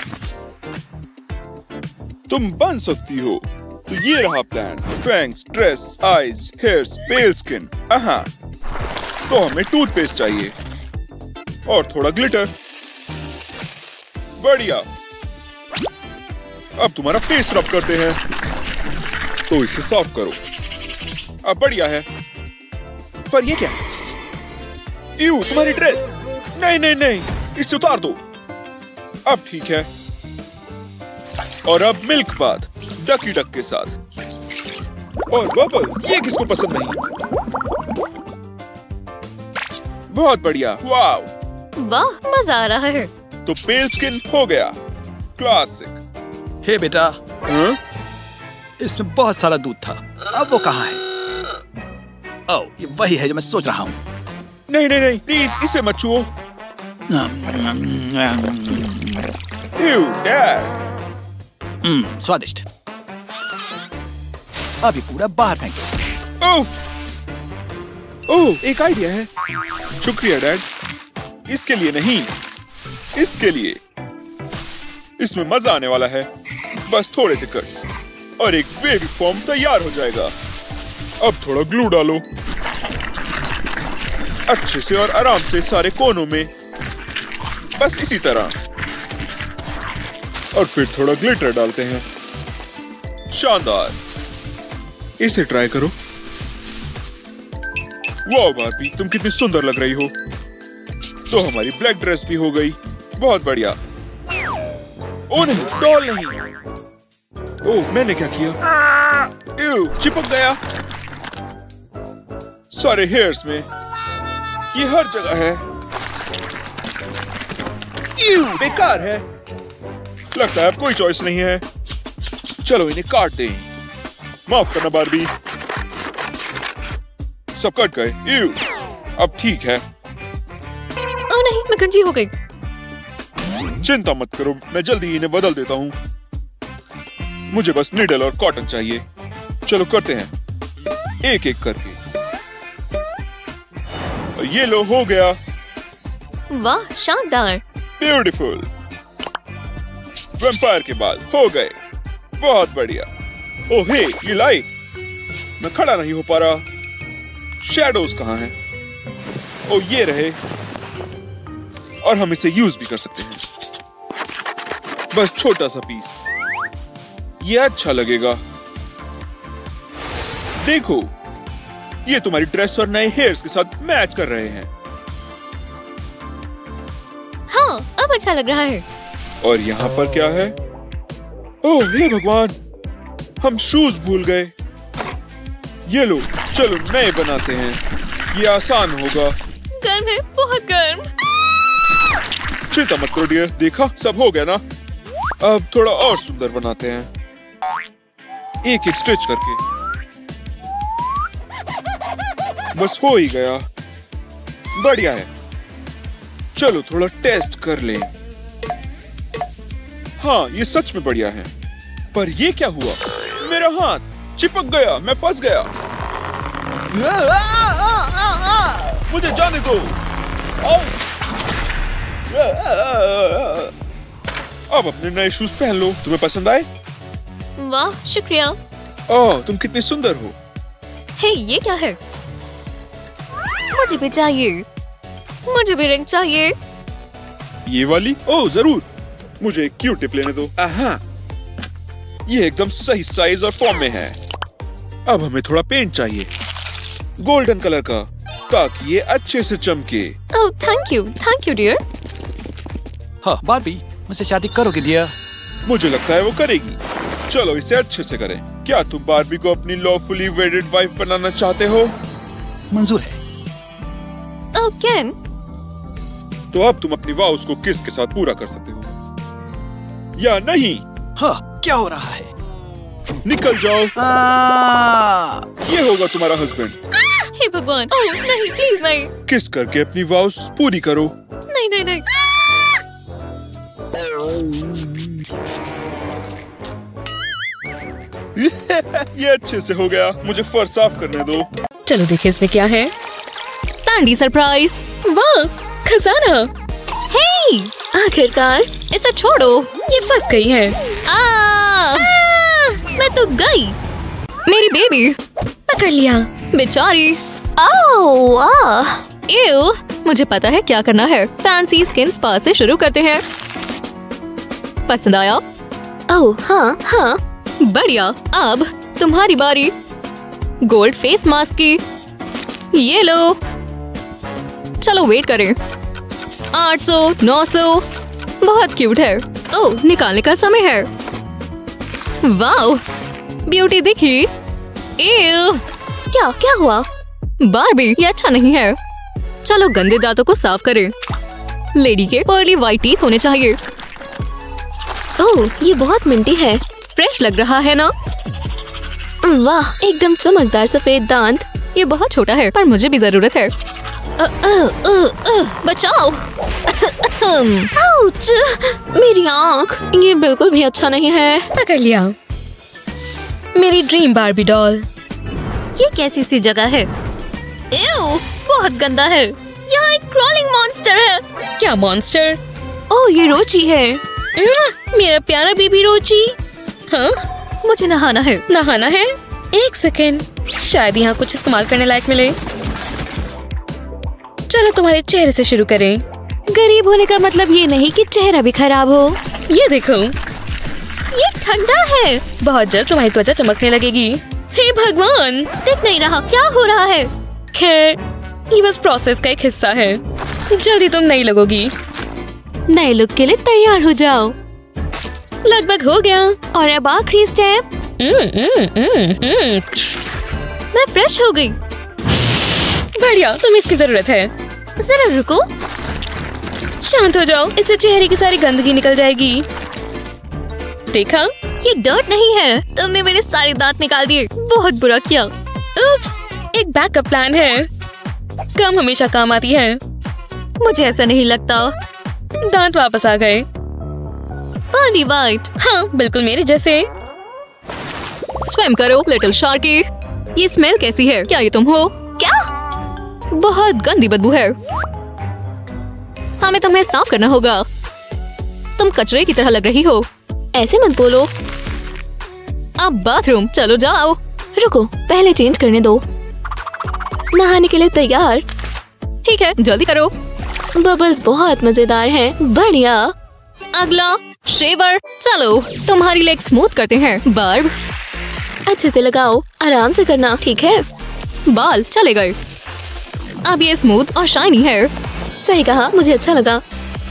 तुम बन सकती हो। तो ये रहा plan. Fangs, dress, eyes, hairs, pale skin. हाँ, तो हमें टूथपेस्ट चाहिए और थोड़ा ग्लिटर। बढ़िया। अब तुम्हारा फेस रब करते हैं। तो इसे साफ करो। अब बढ़िया है। पर ये क्या? यू, तुम्हारी ड्रेस। नहीं नहीं नहीं, इसे उतार दो। अब ठीक है। और अब मिल्क बाथ डकी डक के साथ। और बबल्स, ये किसको पसंद नहीं? बहुत बढ़िया, वाव। वाह, मजा आ रहा है। तो पेल स्किन हो गया, क्लासिक। हे बेटा, हाँ? इसमें बहुत सारा दूध था, अब वो कहाँ है? ओह, ये वही है जो मैं सोच रहा हूँ। नहीं नहीं नहीं, प्लीज इसे मत छुओ। Ew, Dad. हम्म, स्वादिष्ट। अब ये पूरा बाहर फेंको। ओह, ओह, एक आइडिया है। शुक्रिया डैड। इसके लिए नहीं, इसके लिए। इसमें मजा आने वाला है। बस थोड़े से कट्स और एक बेबी फॉर्म तैयार हो जाएगा। अब थोड़ा ग्लू डालो अच्छे से और आराम से सारे कोनों में, बस इसी तरह। और फिर थोड़ा ग्लिटर डालते हैं। शानदार, इसे ट्राई करो। वाह बार्बी, तुम कितनी सुंदर लग रही हो। तो हमारी ब्लैक ड्रेस भी हो गई, बहुत बढ़िया। ओ नहीं, डॉल नहीं। ओह, मैंने क्या किया? Ew, चिपक गया सारे हेयर्स में। ये हर जगह है। Ew, बेकार है। लगता है अब कोई चॉइस नहीं है। चलो इन्हें काट दें। माफ करना बार्बी, सब कट गए। Ew, अब ठीक है। ओह नहीं, मैं गंजी हो गई। चिंता मत करो, मैं जल्दी इन्हें बदल देता हूँ। मुझे बस नीडल और कॉटन चाहिए। चलो करते हैं, एक एक करके। ये लो, हो गया। वाह, शानदार। ब्यूटीफुल। वैम्पायर के बाल हो गए, बहुत बढ़िया। ओह हे, ये लाइट, मैं खड़ा नहीं हो पा रहा। शैडोज कहाँ हैं? ओह, ये रहे। और हम इसे यूज भी कर सकते हैं। बस छोटा सा पीस, ये अच्छा लगेगा। देखो, ये तुम्हारी ड्रेस और नए हेयर्स के साथ मैच कर रहे हैं। हाँ, अब अच्छा लग रहा है। और यहाँ पर क्या है? ओह हे भगवान, हम शूज भूल गए। ये लो, चलो नए बनाते हैं, ये आसान होगा। गर्म है, बहुत गर्म। चिंता मत करो डियर, देखा सब हो गया ना। अब थोड़ा और सुंदर बनाते हैं, एक एक स्टिच करके। बस हो ही गया, बढ़िया है। चलो थोड़ा टेस्ट कर लें। हाँ, ये सच में बढ़िया है। पर ये क्या हुआ? मेरा हाथ चिपक गया, मैं फंस गया। मुझे जाने दो। अब अपने नए शूज पहन लो। तुम्हें पसंद आए? वाह, शुक्रिया। ओह, तुम कितनी सुंदर हो। हे, ये क्या है? मुझे भी चाहिए। मुझे भी रिंग चाहिए। ये वाली? ओह जरूर, मुझे एक क्यूट टिप लेने दो। आहा, ये एकदम सही साइज और फॉर्म में है। अब हमें थोड़ा पेंट चाहिए, गोल्डन कलर का, ताकि ये अच्छे से चमके। ओह, thank you, thank you dear. हाँ बार्बी, मुझसे शादी करोगे डियर? मुझे लगता है वो करेगी। चलो इसे अच्छे से करें। क्या तुम बार्बी को अपनी लॉफुली वेडेड वाइफ बनाना चाहते हो? मंजूर है। ओह केन, तो अब तुम अपनी वाउस को किस के साथ पूरा कर सकते हो या नहीं? हाँ, क्या हो रहा है? निकल जाओ। आ, ये होगा तुम्हारा हस्बैंड। हे भगवान। ओह नहीं, प्लीज नहीं। किस करके अपनी वाउस पूरी करो। नहीं नहीं नहीं। ये अच्छे से हो गया, मुझे फर साफ करने दो। चलो देखिए इसमें क्या है। तांडी सरप्राइज। वाह, खजाना। हे, आखिरकार। इसे छोड़ो, ये फंस गई है। आ, मैं तो गई। मेरी बेबी पकड़ लिया। बेचारी। ओह, आह, एव, मुझे पता है क्या करना है। फैंसी स्किन स्पा से शुरू करते हैं। पसंद आया? ओह हाँ हाँ, बढ़िया। अब तुम्हारी बारी। गोल्ड फेस मास्क की। ये लो। चलो वेट करें। आठ सौ, नौ सौ, बहुत क्यूट है। ओह, निकालने का समय है। वाओ, ब्यूटी दिखी। एव, क्या क्या हुआ? बारबी, ये अच्छा नहीं है। चलो गंदे दांतों को साफ करें। लेडी के पर्ली व्हाइट टीथ होने चाहिए। ओह, ये बहुत मिंटी है। फ्रेश लग रहा है ना? वाह, एकदम चमकदार सफेद दांत। ये बहुत छोटा है पर मुझे भी जरूरत है। अ, अ, अ, अ, बचाओ। आउच, मेरी आँख। ये बिल्कुल भी अच्छा नहीं है। पकड़ लिया। मेरी ड्रीम बार्बी डॉल। ये कैसी सी जगह है? एव, बहुत गंदा है। यहाँ एक क्रॉलिंग मॉन्स्टर है। क्या मॉन्स्टर? ओह, ये रोची है। मेरा प्यारा बेबी रोची। हाँ, मुझे नहाना है। नहाना है? एक सेकेंड, शायद यहाँ कुछ इस्तेमाल करने लायक मिले। चलो तुम्हारे चेहरे से शुरू करें। गरीब होने का मतलब ये नहीं कि चेहरा भी खराब हो। ये देखो, ये ठंडा है। बहुत जल्द तुम्हारी त्वचा चमकने लगेगी। हे भगवान, देख नहीं रहा क्या हो रहा है। खैर, ये बस प्रोसेस का एक हिस्सा है। जल्दी तुम नई लगोगी। नए लुक के लिए तैयार हो जाओ। लगभग हो गया। और अब आखिरी स्टेप। हम्म, हम्म, हम्म, हम्म। मैं फ्रेश हो गई। बढ़िया, तुम्हें इसकी जरूरत है। जरा रुको। शांत हो जाओ, इससे चेहरे की सारी गंदगी निकल जाएगी। देखा? ये डर्ट नहीं है। तुमने मेरे सारे दांत निकाल दिए। बहुत बुरा किया। उप्स, एक बैकअप प्लान है। कम हमेशा काम आती है। मुझे ऐसा नहीं लगता। दांत वापस आ गए। पानी वाइट। हाँ, बिल्कुल मेरे जैसे। स्विम करो लिटिल शार्की। ये स्मेल कैसी है? क्या ये तुम हो? क्या? बहुत गंदी बदबू है। हमें तुम्हें साफ करना होगा। तुम कचरे की तरह लग रही हो। ऐसे मत बोलो। अब बाथरूम चलो जाओ। रुको, पहले चेंज करने दो। नहाने के लिए तैयार? ठीक है, जल्दी करो। बबल्स बहुत मजेदार हैं। बढ़िया। अगला शेवर। चलो तुम्हारी लेग स्मूथ करते हैं। बार्ब, अच्छे से लगाओ। आराम से करना, ठीक है? बाल चले गए। अब ये स्मूथ और शाइनी है। सही कहा, मुझे अच्छा लगा।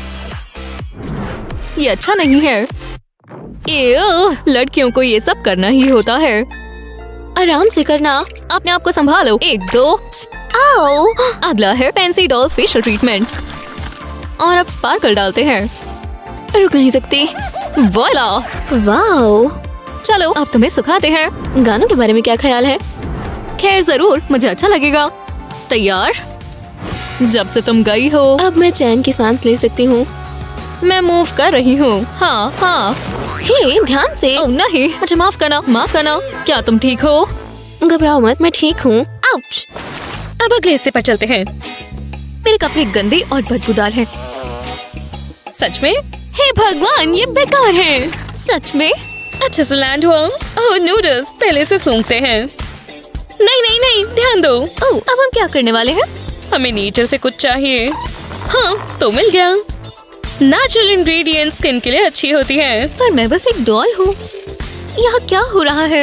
ये अच्छा नहीं है। एह, लड़कियों को ये सब करना ही होता है। आराम से करना। अपने आप को संभालो। एक दो। आओ। अगला है पेंसी डॉल फेशियल ट्रीटमेंट। और अब स्पार्कल डालते हैं। रुक नहीं सकती। Voila, wow. चलो अब तुम्हें सुखाते हैं। गानों के बारे में क्या ख्याल है? खैर जरूर, मुझे अच्छा लगेगा। तैयार? जब से तुम गई हो अब मैं चैन की सांस ले सकती हूँ। मैं मूव कर रही हूँ। हाँ हाँ। हे, ध्यान से। ओह नहीं, मुझे माफ करना, माफ करना। क्या तुम ठीक हो? घबराओ मत, मैं ठीक हूँ। आउच। अब अगले हिस्से पर चलते हैं। मेरे कपड़े गंदे और बदबूदार हैं। सच में? हे भगवान, ये बेकार है। सच में? अच्छे से लैंड हुआ। ओह नूडल्स, पहले से सूंघते हैं। नहीं नहीं नहीं, ध्यान दो। ओह, अब हम क्या करने वाले हैं? हमें नेचर से कुछ चाहिए। हाँ, तो मिल गया। नेचुरल इंग्रेडिएंट्स स्किन के लिए अच्छी होती है। पर मैं बस एक डॉल हूँ। यहाँ क्या हो रहा है?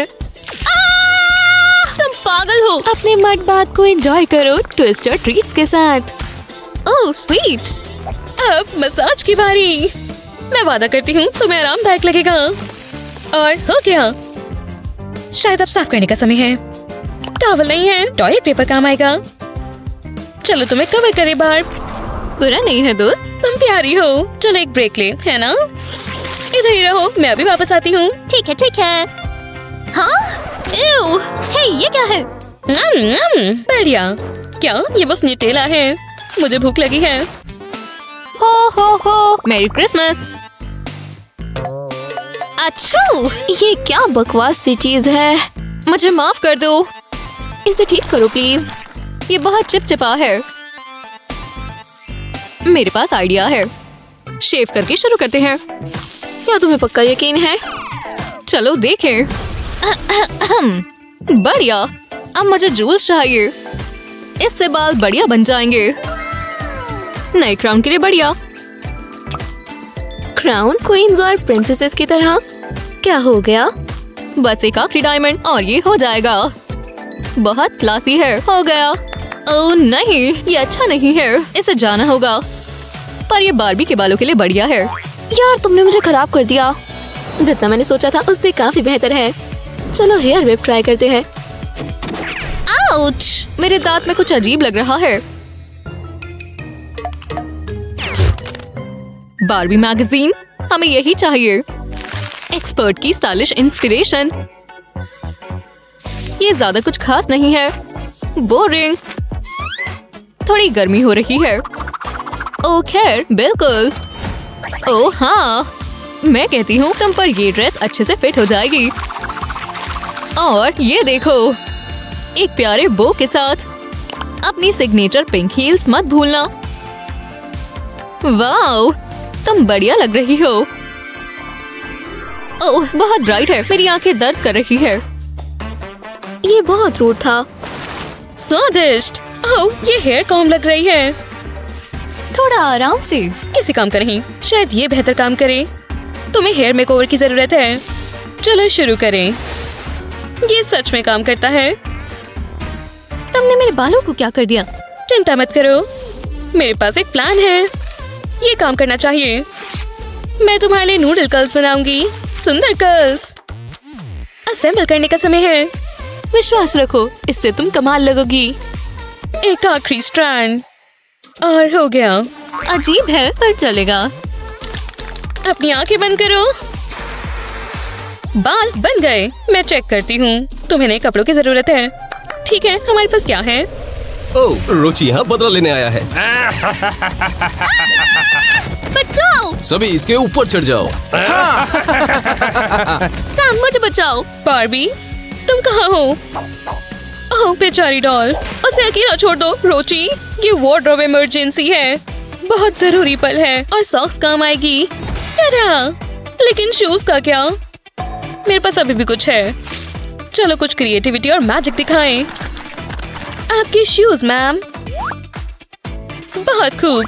तुम पागल हो। अपने मड बात को एंजॉय करो ट्विस्टर ट्रीट्स के साथ। Oh sweet. अब मसाज की बारी। मैं वादा करती हूँ तुम्हें आरामदायक लगेगा। और हो गया। शायद अब साफ करने का समय है। टॉवल नहीं है, टॉयलेट पेपर काम आएगा। चलो तुम्हें कवर करे बार्ब। बुरा नहीं है दोस्त, तुम प्यारी हो। चलो एक ब्रेक ले, है ना? इधर ही रहो, मैं अभी वापस आती हूँ। ठीक है ठीक है। हाँ? एव, हे, ये क्या है? नम, नम, बढ़िया। क्या ये बस न्यूटेला है? मुझे भूख लगी है। हो हो हो, मेरी क्रिसमस। अच्छा, ये क्या बकवास सी चीज है? मुझे माफ कर दो। इसे ठीक करो प्लीज। ये बहुत चिपचिपा है। मेरे पास आइडिया है। शेव करके शुरू करते हैं। क्या तुम्हें पक्का यकीन है? चलो देखें। बढ़िया। अब मुझे जूल्स चाहिए। इससे बाल बढ़िया बन जाएंगे। नए क्राउन के लिए बढ़िया। क्राउन क्वींस और प्रिंसेसेस की तरह। क्या हो गया? बस एक आखिरी डायमंड और ये हो जाएगा। बहुत क्लासी है। हो गया। ओह नहीं, ये अच्छा नहीं है, इसे जाना होगा। पर ये बार्बी के बालों के लिए बढ़िया है। यार तुमने मुझे खराब कर दिया। जितना मैंने सोचा था उससे काफी बेहतर है। चलो हेयर वेब ट्राई करते हैं। आउच! मेरे दांत में कुछ अजीब लग रहा है। बार्बी मैगजीन, हमें यही चाहिए। एक्सपर्ट की स्टाइलिश इंस्पिरेशन। ये ज्यादा कुछ खास नहीं है, बोरिंग। थोड़ी गर्मी हो रही है। ओ खैर, बिल्कुल। ओ हाँ, मैं कहती हूँ तुम पर ये ड्रेस अच्छे से फिट हो जाएगी। और ये देखो, एक प्यारे बो के साथ। अपनी सिग्नेचर पिंक हील्स मत भूलना। वाओ, तुम बढ़िया लग रही हो। ओह, बहुत ब्राइट है, मेरी आंखें दर्द कर रही है। ये बहुत रूड था। स्वादिष्ट। ओह, ये हेयर कॉम्ब लग रही है। थोड़ा आराम से। किसी काम का नहीं, शायद ये बेहतर काम करे। तुम्हें हेयर मेकओवर की जरूरत है। चलो शुरू करें। ये सच में काम करता है। तुमने मेरे बालों को क्या कर दिया? चिंता मत करो, मेरे पास एक प्लान है। ये काम करना चाहिए। मैं तुम्हारे लिए नूडल कर्ल्स बनाऊंगी, सुंदर कर्ल्स। असेंबल करने का समय है। विश्वास रखो, इससे तुम कमाल लगोगी। एक आखिरी स्ट्रैंड और हो गया। अजीब है पर चलेगा। अपनी आंखें बंद करो। बाल बन गए। मैं चेक करती हूँ। तुम्हें नए कपड़ों की जरूरत है। ठीक है, हमारे पास क्या है? ओह, रुचि यहाँ बदला लेने आया है। बचाओ! सभी इसके ऊपर चढ़ जाओ। सैम, मुझे बचाओ। बार्बी, तुम कहाँ हो? ओह बेचारी डॉल, उसे अकेला छोड़ दो। रोची, ये वार्डरोब इमरजेंसी है। बहुत जरूरी पल है और सॉक्स काम आएगी। टाटा! लेकिन शूज का क्या? मेरे पास अभी भी कुछ है। चलो कुछ क्रिएटिविटी और मैजिक दिखाएं। आपके शूज मैम। बहुत खूब।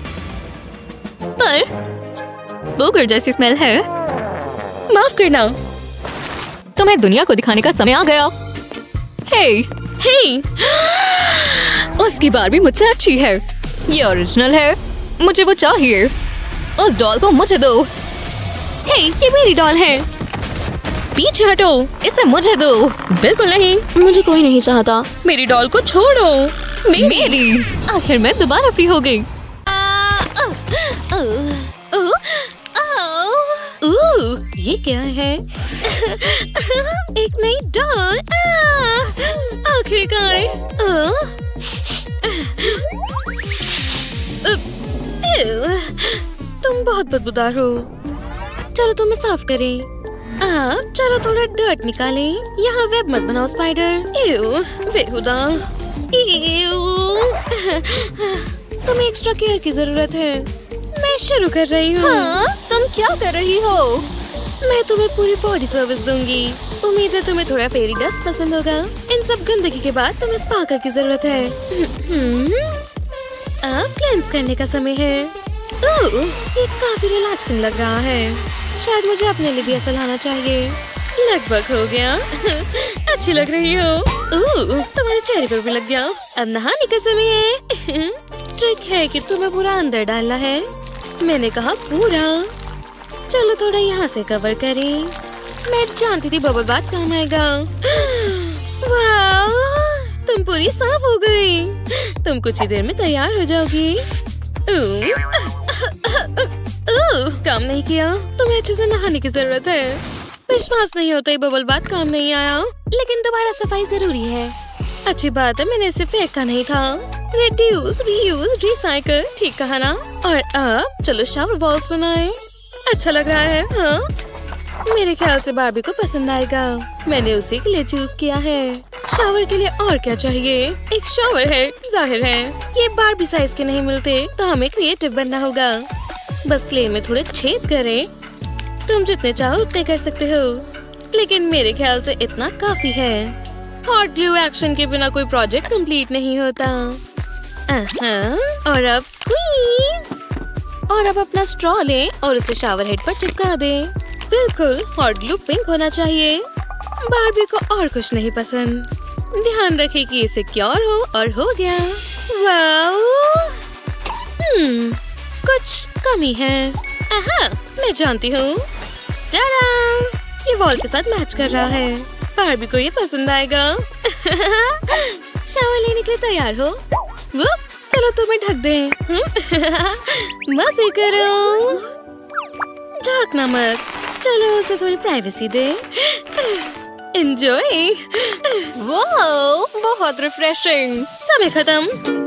पर बोगर जैसी स्मेल है। माफ करना। तुम्हें दुनिया को दिखाने का समय आ गया। हे, हे, उसकी बार्बी मुझसे अच्छी है। ये ओरिजिनल है, मुझे वो चाहिए। उस डॉल को मुझे दो। हे, ये मेरी डॉल है। पीछे हटो। इसे मुझे दो। बिल्कुल नहीं, मुझे कोई नहीं चाहता। मेरी डॉल को छोड़ो। मेरी, मेरी। आखिर मैं दोबारा फ्री हो गई। ये क्या है? एक नई डॉल। आखिरकार। तुम बहुत बदबूदार हो। चलो तुम्हें साफ करें। अब चलो थोड़ा डर्ट निकालें। यहाँ वेब मत बनाओ स्पाइडर। एव, बेहुदा। तुम्हें एक्स्ट्रा केयर की जरूरत है। मैं शुरू कर रही हूँ। हाँ? तुम क्या कर रही हो? मैं तुम्हें पूरी बॉडी सर्विस दूंगी। उम्मीद है तुम्हें थोड़ा फेरी डस्ट पसंद होगा। इन सब गंदगी के बाद तुम्हें स्पार्कल की जरूरत है। अब क्लेंस करने का समय है। ओह, ये काफी रिलैक्सिंग लग रहा है। शायद मुझे अपने लिए भी ऐसा लाना चाहिए। लगभग हो गया। अच्छी लग रही हो। ओह, तुम्हारे चेहरे पर भी लग गया। अब नहाने का समय है। ट्रिक है कि तुम्हें पूरा अंदर डालना है। मैंने कहा पूरा। चलो थोड़ा यहाँ से कवर करें। मैं जानती थी बबल बात काम आएगा। वाह, तुम पूरी साफ हो गई। तुम कुछ ही देर में तैयार हो जाओगी। काम नहीं किया। तुम्हें अच्छे से नहाने की जरूरत है। विश्वास नहीं होता ये बबल बात काम नहीं आया, लेकिन दोबारा सफाई जरूरी है। अच्छी बात है, मैंने इसे फेंका नहीं था। रिड्यूस, रीयूज, रिसाइकल, ठीक कहा ना? और अब चलो शावर बॉल्स बनाएं। अच्छा लग रहा है, हाँ? मेरे ख्याल से बार्बी को पसंद आएगा। मैंने उसी के लिए चूज किया है। शावर के लिए और क्या चाहिए? एक शावर है, जाहिर है। ये बार्बी साइज के नहीं मिलते, तो हमें क्रिएटिव बनना होगा। बस क्ले में थोड़े छेद करें। तुम जितने चाहो उतने कर सकते हो, लेकिन मेरे ख्याल से इतना काफी है। हॉट ग्लू एक्शन के बिना कोई प्रोजेक्ट कंप्लीट नहीं होता। और अब स्क्वीज। और अब अपना स्ट्रॉ लें और उसे शावर हेड पर चिपका दें। बिल्कुल, हॉट ग्लू पिंक होना चाहिए। बार्बी को और कुछ नहीं पसंद। ध्यान रखे कि ये सिक्योर हो और हो गया। वाओ, हम्म, कुछ कमी है। आहा, मैं जानती हूँ। टाडा! ये वॉल के साथ मैच कर रहा है। बार्बी को ये पसंद आएगा। शावर लेने के लिए तैयार हो? वो, चलो तुम्हें ढक दें। मजे करो। झांकना मत। चलो उसे थोड़ी प्राइवेसी दे। एंजॉय। वाओ, बहुत रिफ्रेशिंग। समय खत्म।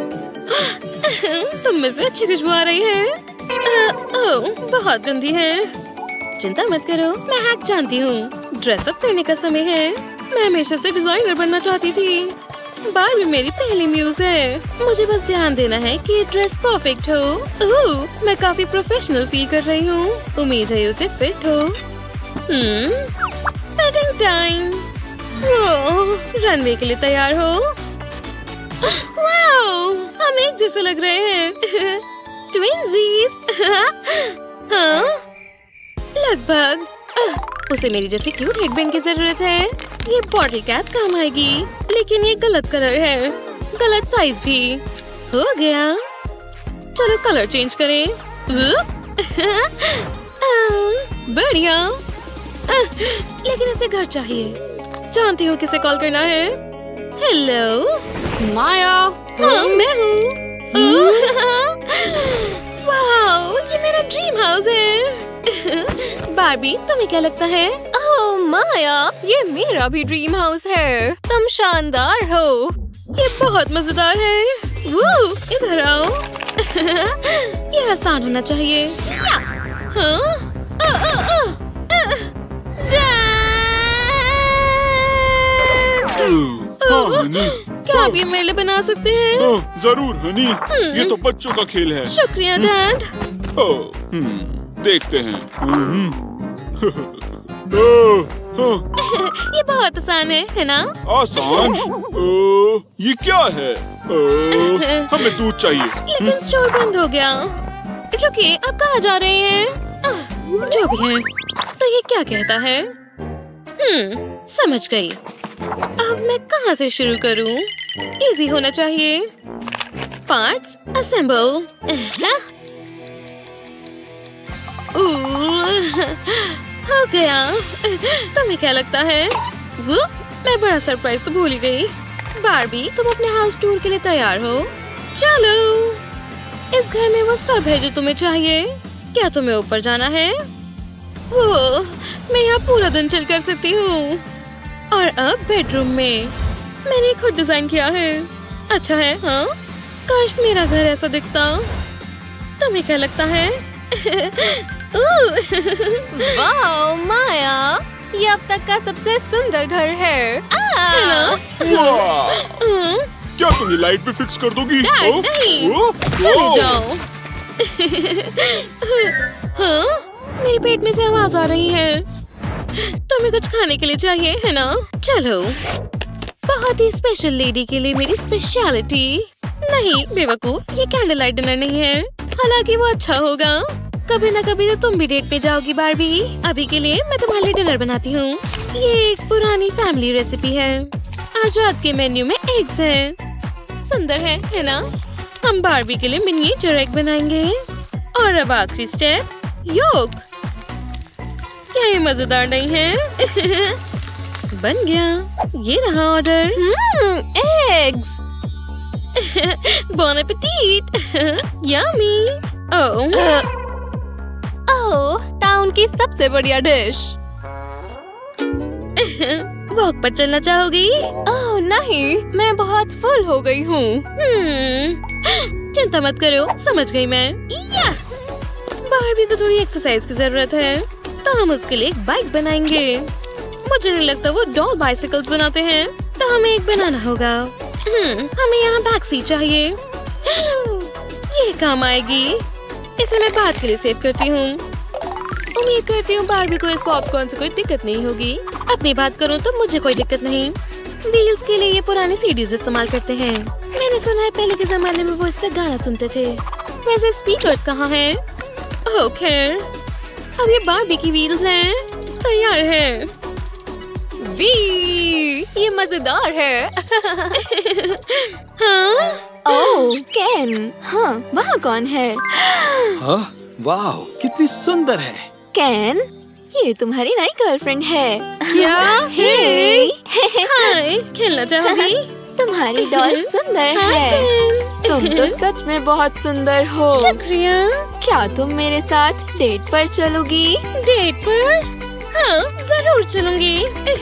तुम में से अच्छी खुशबू आ रही है। आ, ओ, बहुत गंदी है। चिंता मत करो, मैं हैक जानती हूँ। ड्रेस अप करने का समय है। मैं हमेशा से डिजाइनर बनना चाहती थी। बार्बी मेरी पहली म्यूज है। मुझे बस ध्यान देना है कि ड्रेस परफेक्ट हो। ओह, मैं काफी प्रोफेशनल फील कर रही हूँ। उम्मीद है उसे फिट हो। हम्म, फिटिंग टाइम। रनवे के लिए तैयार हो? वाओ, हम एक जैसे लग रहे हैं। ट्विंसीज। हाँ, लगभग। उसे मेरी जैसी क्यूट हेडबैंड की जरूरत है। ये बॉटल कैप काम आएगी, लेकिन ये गलत कलर है, गलत साइज भी। हो गया। चलो कलर चेंज करें। बढ़िया। लेकिन उसे घर चाहिए। जानती हूँ किसे कॉल करना है। हेलो माया। हाँ, मैं हूँ। वाओ, ये मेरा ड्रीम हाउस है। बार्बी, तुम्हें क्या लगता है? ओह माया, ये मेरा भी ड्रीम हाउस है। तुम शानदार हो। ये बहुत मजेदार है। वो, इधर आओ। ये आसान होना चाहिए। हाँ? आ, आ, आ, आ, हाँ हनी, क्या आप ये मेरे लिए बना सकते हैं? हाँ, जरूर हनी। ये तो बच्चों का खेल है। शुक्रिया डैड। ओह, हम्म, देखते हैं। हम्म। ओह, हाँ, ये बहुत आसान है, है ना? आसान? ओह, ये क्या है? ओह, हमें दूध चाहिए। लेकिन स्टोर बंद हो गया। रुकिए, आप कहाँ जा रहे हैं? आह, जो भी है, तो ये क्या कहता है? हम्म, समझ गई। अब मैं कहाँ से शुरू करूँ? इजी होना चाहिए। Parts assemble. हो गया। तुम्हें क्या लगता है? वो, मैं बड़ा सरप्राइज तो भूल ही गई। बार्बी, तुम अपने हाउस टूर के लिए तैयार हो? चलो। इस घर में वो सब है जो तुम्हें चाहिए। क्या तुम्हें ऊपर जाना है? वो, मैं यहाँ पूरा दिन चिल कर सकती हूँ। और अब बेडरूम में मैंने खुद डिजाइन किया है। अच्छा है, हाँ? काश मेरा घर ऐसा दिखता। तुम्हें क्या लगता है? वाओ माया, ये अब तक का सबसे सुंदर घर है। है ना? वाह, हम्म, क्या तुम ये लाइट पे फिक्स कर दोगी? डैड, ओह, नहीं। ओह, चले ओह। जाओ। हाँ? मेरे पेट में से आवाज आ रही है। तुम्हें कुछ खाने के लिए चाहिए, है ना? चलो। बहुत ही स्पेशल लेडी के लिए मेरी स्पेशलिटी। नहीं बेवकूफ, ये कैंडल लाइट डिनर नहीं है। हालांकि वो अच्छा होगा। कभी ना कभी तो तुम भी डेट पे जाओगी बार्बी। अभी के लिए मैं तुम्हारे लिए डिनर बनाती हूँ। ये एक पुरानी फैमिली रेसिपी है। आज रात के मेन्यू में एग्स हैं। सुंदर है, है ना? हम बार्बी के लिए मिनिएचर एग बनाएंगे। और अब आखिरी स्टेप, योग। क्या ये मजेदार नहीं है? बन गया। ये रहा ऑर्डर। एग्स। बॉन एपेटीट। यम्मी। ओह, ओह, टाउन की सबसे बढ़िया डिश। वॉक पर चलना चाहोगी? ओह नहीं, मैं बहुत फुल हो गई हूँ। हम्म, चिंता मत करो, समझ गई मैं। या! बार्बी को थोड़ी एक्सरसाइज की जरूरत है, तो हम उसके लिए एक बाइक बनाएंगे। मुझे नहीं लगता वो डॉल बाइसिकल्स बनाते हैं, तो हमें एक बनाना होगा। हम्म, हमें यहाँ बैक सीट चाहिए। ये काम आएगी। इसे मैं बाद के लिए सेव करती हूँ। उम्मीद करती हूँ बार्बी को इस पॉपकॉर्न से कोई दिक्कत नहीं होगी। अपनी बात करूँ तो मुझे कोई दिक्कत नहीं। व्हील्स के लिए ये पुरानी सीडीज इस्तेमाल करते हैं। मैंने सुना है पहले के जमाने में वो इससे गाना सुनते थे। वैसे स्पीकर्स कहाँ हैं? ओह खैर, अब ये बार्बी की व्हील्स हैं। तैयार है। यप्पी, ये मजेदार है। हाँ? ओह केन, हाँ वहाँ कौन है? हाँ, वाह कितनी सुंदर है। केन, ये तुम्हारी नई गर्लफ्रेंड है। क्या? हे, हाय, खेलना चाहोगी? तुम्हारी डॉल सुंदर है। तुम तो सच में बहुत सुंदर हो। शुक्रिया। क्या तुम मेरे साथ डेट पर चलोगी? डेट पर? हाँ, जरूर चलूंगी।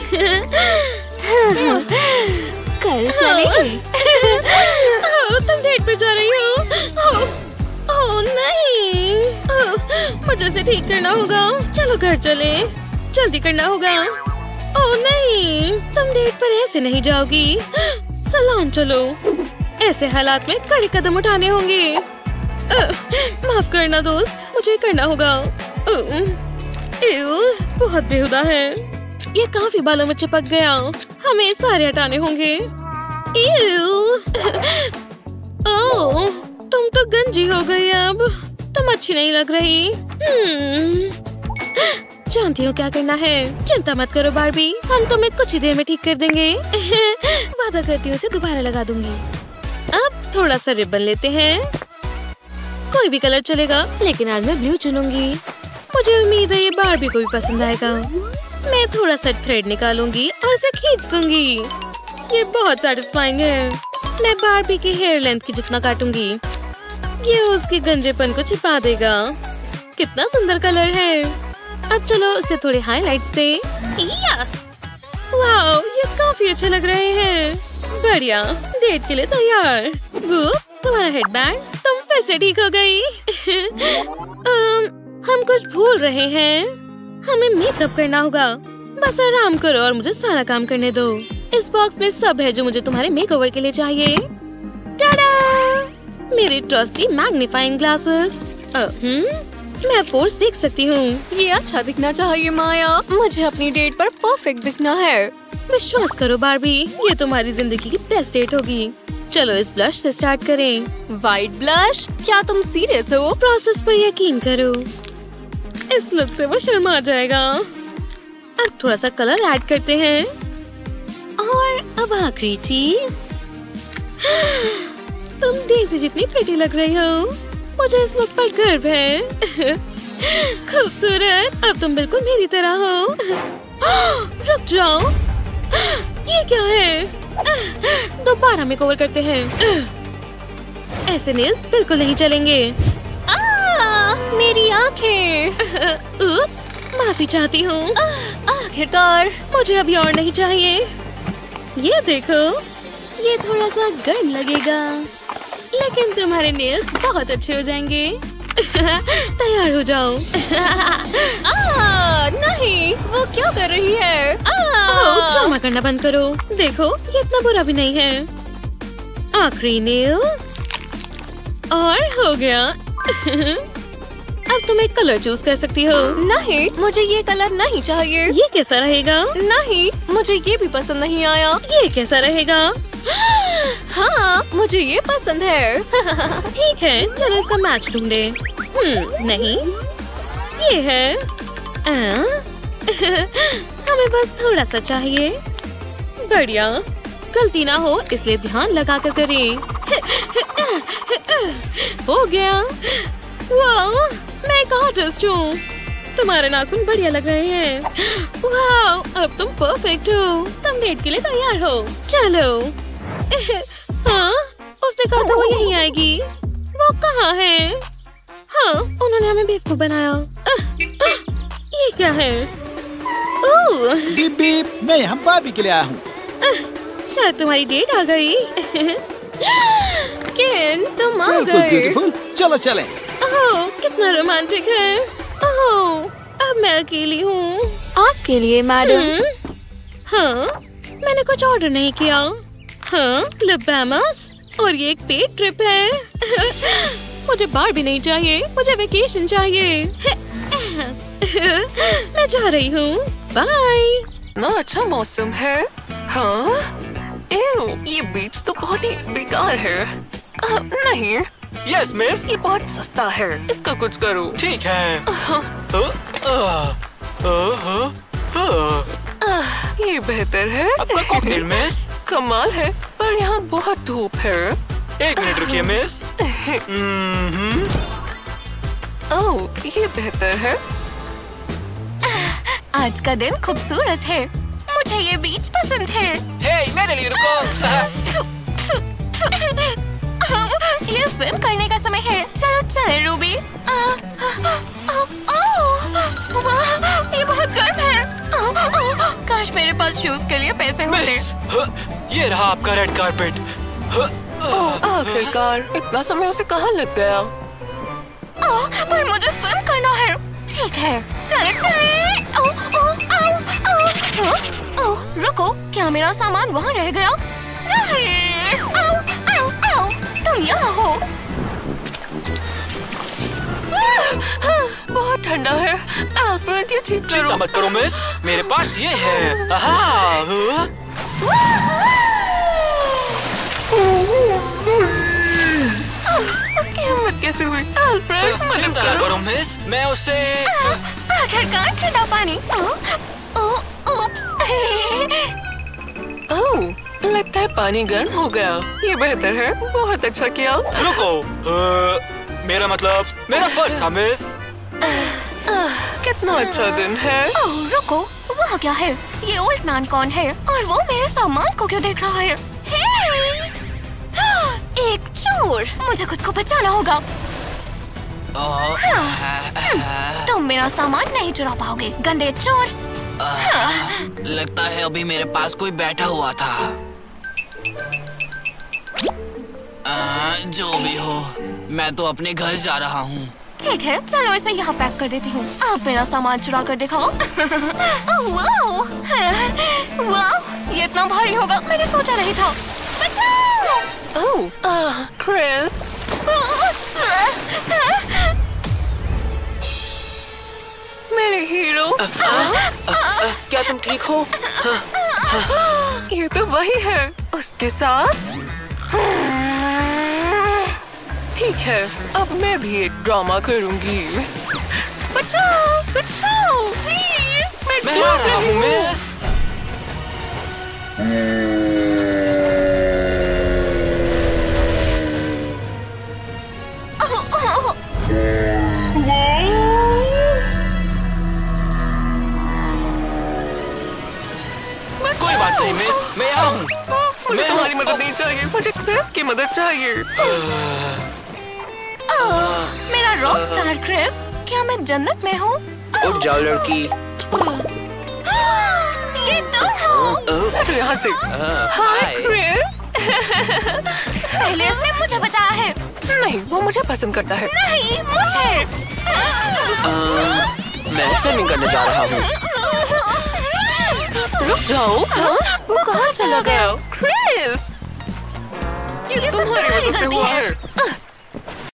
कल चले? ओह, तुम डेट पर जा रही हो? ओह, ओह नहीं, ओह, मुझे इसे ठीक करना होगा। चलो घर चले, जल्दी करना होगा। ओह नहीं, तुम डेट पर ऐसे नहीं जाओगी। सलाम चलो, ऐसे हालात में कड़े कदम उठाने होंगे। माफ करना दोस्त, मुझे करना होगा। बहुत बेहुदा है, ये काफी बालों में चिपक गया। हमें सारे हटाने होंगे। ओह, तुम तो गंजी हो गई अब। तुम अच्छी नहीं लग रही। जानती हो क्या करना है। चिंता मत करो बार्बी, हम तुम्हें कुछ ही देर में ठीक कर देंगे। वादा करती हूँ इसे दोबारा लगा दूंगी। अब थोड़ा सा रिबन लेते हैं। कोई भी कलर चलेगा, लेकिन आज मैं ब्लू चुनूंगी। मुझे उम्मीद है ये बार्बी को भी पसंद आएगा। मैं थोड़ा सा थ्रेड निकालूंगी और इसे खींच दूंगी। ये बहुत सैटिस्फाइंग है। मैं बार्बी की हेयर लेंथ की जितना काटूंगी, ये उसके गंजेपन को छिपा देगा। कितना सुंदर कलर है। अब चलो इसे थोड़े हाइलाइट्स दे। वाओ, ये काफी अच्छे लग रहे हैं। बढ़िया, डेट के लिए तैयार। वो तुम्हारा हेडबैंड, तुम फिर से ठीक हो गई। um, हम कुछ भूल रहे हैं। हमें मेकअप करना होगा। बस आराम करो और मुझे सारा काम करने दो। इस बॉक्स में सब है जो मुझे तुम्हारे मेकओवर के लिए चाहिए। टाडा! मेरे ट्रस्टी मैग्नीफाइंग ग्लासेस। हम्म मैं पोर्स देख सकती हूँ। ये अच्छा दिखना चाहिए माया। मुझे अपनी डेट पर परफेक्ट दिखना है। विश्वास करो बार्बी, ये तुम्हारी जिंदगी की बेस्ट डेट होगी। चलो इस ब्लश से स्टार्ट करें। White blush? क्या तुम सीरियस हो? प्रोसेस पर यकीन करो, इस लुक से वो शर्मा जाएगा। अब थोड़ा सा कलर ऐड करते हैं और अब आखिरी चीज। तुम डेज़ी जितनी प्रिटी लग रही हो। मुझे इस लुक पर गर्व है। खूबसूरत, अब तुम बिल्कुल मेरी तरह हो। रुक जाओ, ये क्या है? दोबारा मेकओवर करते हैं। ऐसे नेल्स बिल्कुल नहीं चलेंगे। आ, मेरी आँखें। उप्स, माफी चाहती हूँ। आखिरकार मुझे अभी और नहीं चाहिए। ये देखो, ये थोड़ा सा गर्म लगेगा, लेकिन तुम्हारे नेल्स बहुत अच्छे हो जाएंगे। तैयार हो जाओ। आ, नहीं, वो क्या कर रही है? ओह, ड्रामा करना बंद करो। देखो, ये इतना बुरा भी नहीं है। आखिरी नेल और हो गया। अब तुम एक कलर चूज कर सकती हो। नहीं, मुझे ये कलर नहीं चाहिए। ये कैसा रहेगा? नहीं, मुझे ये भी पसंद नहीं आया। ये कैसा रहेगा? हाँ, मुझे ये पसंद है। ठीक है, चलो इसका मैच ढूंढे। हम्म, नहीं, ये है। आ? हमें बस थोड़ा सा चाहिए। बढ़िया, गलती ना हो इसलिए ध्यान लगा कर करें। हो गया। वाह, मैं एक आर्टिस्ट हूँ। तुम्हारे नाखून बढ़िया लग रहे हैं। वाह, अब तुम परफेक्ट हो। तुम डेट के लिए तैयार हो। चलो। हाँ, उसने कहा था वो यहीं आएगी। वो कहाँ है? हाँ, उन्होंने हमें बेवकूफ बनाया। ये क्या है? ओह, बीप बीप, मैं यहाँ बार्बी के लिए आया हूँ। शायद तुम्हारी डेट आ गई। केन, तुम आ बिल्कुल गए। ब्यूटीफुल, चलो चले। ओह, कितना रोमांटिक है। ओह, अब मैं अकेली हूँ। आपके लिए मैडम। हम्म, हाँ, मैंने कुछ ऑर्डर नहीं किया। हाँ, लिबामस और ये एक पेड ट्रिप है। मुझे बार्बी नहीं चाहिए, मुझे वेकेशन चाहिए। मैं जा रही हूँ। बाय। ना अच्छा मौसम है। हाँ, एव, ये बीच तो बहुत ही बेकार है। आ, नहीं, यस मिस, ये बहुत सस्ता है, इसका कुछ करो। ठीक है। आह, ये बेहतर है। आपका कॉकटेल मिस। कमाल है, पर यहाँ बहुत धूप है। एक मिनट रुकिए मिस। हम्म। ओह, ये बेहतर है। आज का दिन खूबसूरत है। मुझे ये बीच पसंद है। हे, मेरे लिए रुको। ये स्विम करने का समय है। चलो चले रूबी। आ, आ, आ, आ, वाह, ये बहुत गर्म है। आ, आ, काश मेरे पास शूज के लिए पैसे होते। मिस, ह, ये रहा आपका रेड कारपेट। ह, ओह, आखिरकार इतना समय उसे कहाँ लग गया? आ, पर मुझे स्विम करना है। ठीक है, चले चले। ओ, ओ, आओ, आओ, ओ, ओ, रुको, क्या मेरा सामान वहाँ रह गया? नहीं, आओ, आओ, आओ, तुम यहाँ हो। बहुत ठंडा है। अल्फ्रेड, ये ठीक करो। चिंता मत करो मिस, मेरे पास ये है। आहा, ह? उसकी हिम्मत कैसे हुई? अल्फ्रेड, मदद चिंता न करो। करो मिस, मैं उसे आखिरकार ठंडा पानी। ओ, ओ, उप्स। ओह, लगता है पानी गर्म हो गया। ये बेहतर है। बहुत अच्छा किया। रुको। ह, मेरा मतलब मेरा पर्स था मिस। आह, कितना अच्छा दिन है। ओह, रुको, वह क्या है? ये ओल्ड मैन कौन है? और वो मेरे सामान को क्यों देख रहा है? हे! एक चोर! मुझे खुद को बचाना होगा। हाँ, तुम मेरा सामान नहीं चुरा पाओगे, गंदे चोर। लगता है अभी मेरे पास कोई बैठा हुआ था। आ, जो भी हो, मैं तो अपने घर जा रहा हूँ। ठीक है, चलो इसे यहाँ पैक कर देती हूँ। आप मेरा सामान चुरा कर दिखाओ। Wow, wow! वाओ! ये इतना भारी होगा, मैंने सोचा नहीं था। बचाओ! ओह, आह, क्रिस। मेरे हीरो। क्या तुम ठीक हो? ये तो वही है। उसके साथ ठीक है, अब मैं भी एक ड्रामा करूंगी। बचाओ, बचाओ, प्लीज, मैं मैं डूब आ रहा रही हूँ हूँ। मिस। कोई बात नहीं मिस, मैं यहाँ हूँ। मुझे मैं तुम्हारी हूँ। मदद नहीं चाहिए, मुझे क्रिस की मदद चाहिए। ओह, मेरा रॉक स्टार क्रिस, क्या मैं जन्नत में हूँ? उठ जाओ लड़की। ये तुम हो? तो यहाँ से। Hi Chris. पहले इसने मुझे बचाया है। नहीं, वो मुझे पसंद करता है। नहीं, मुझे। मैं स्विमिंग करने जा रहा हूँ। रुक जाओ। हाँ? वो कहाँ चला गया? क्रिस, ये ये सब तुम्हारी तुम्हारी वजह से गलती हुआ है। है।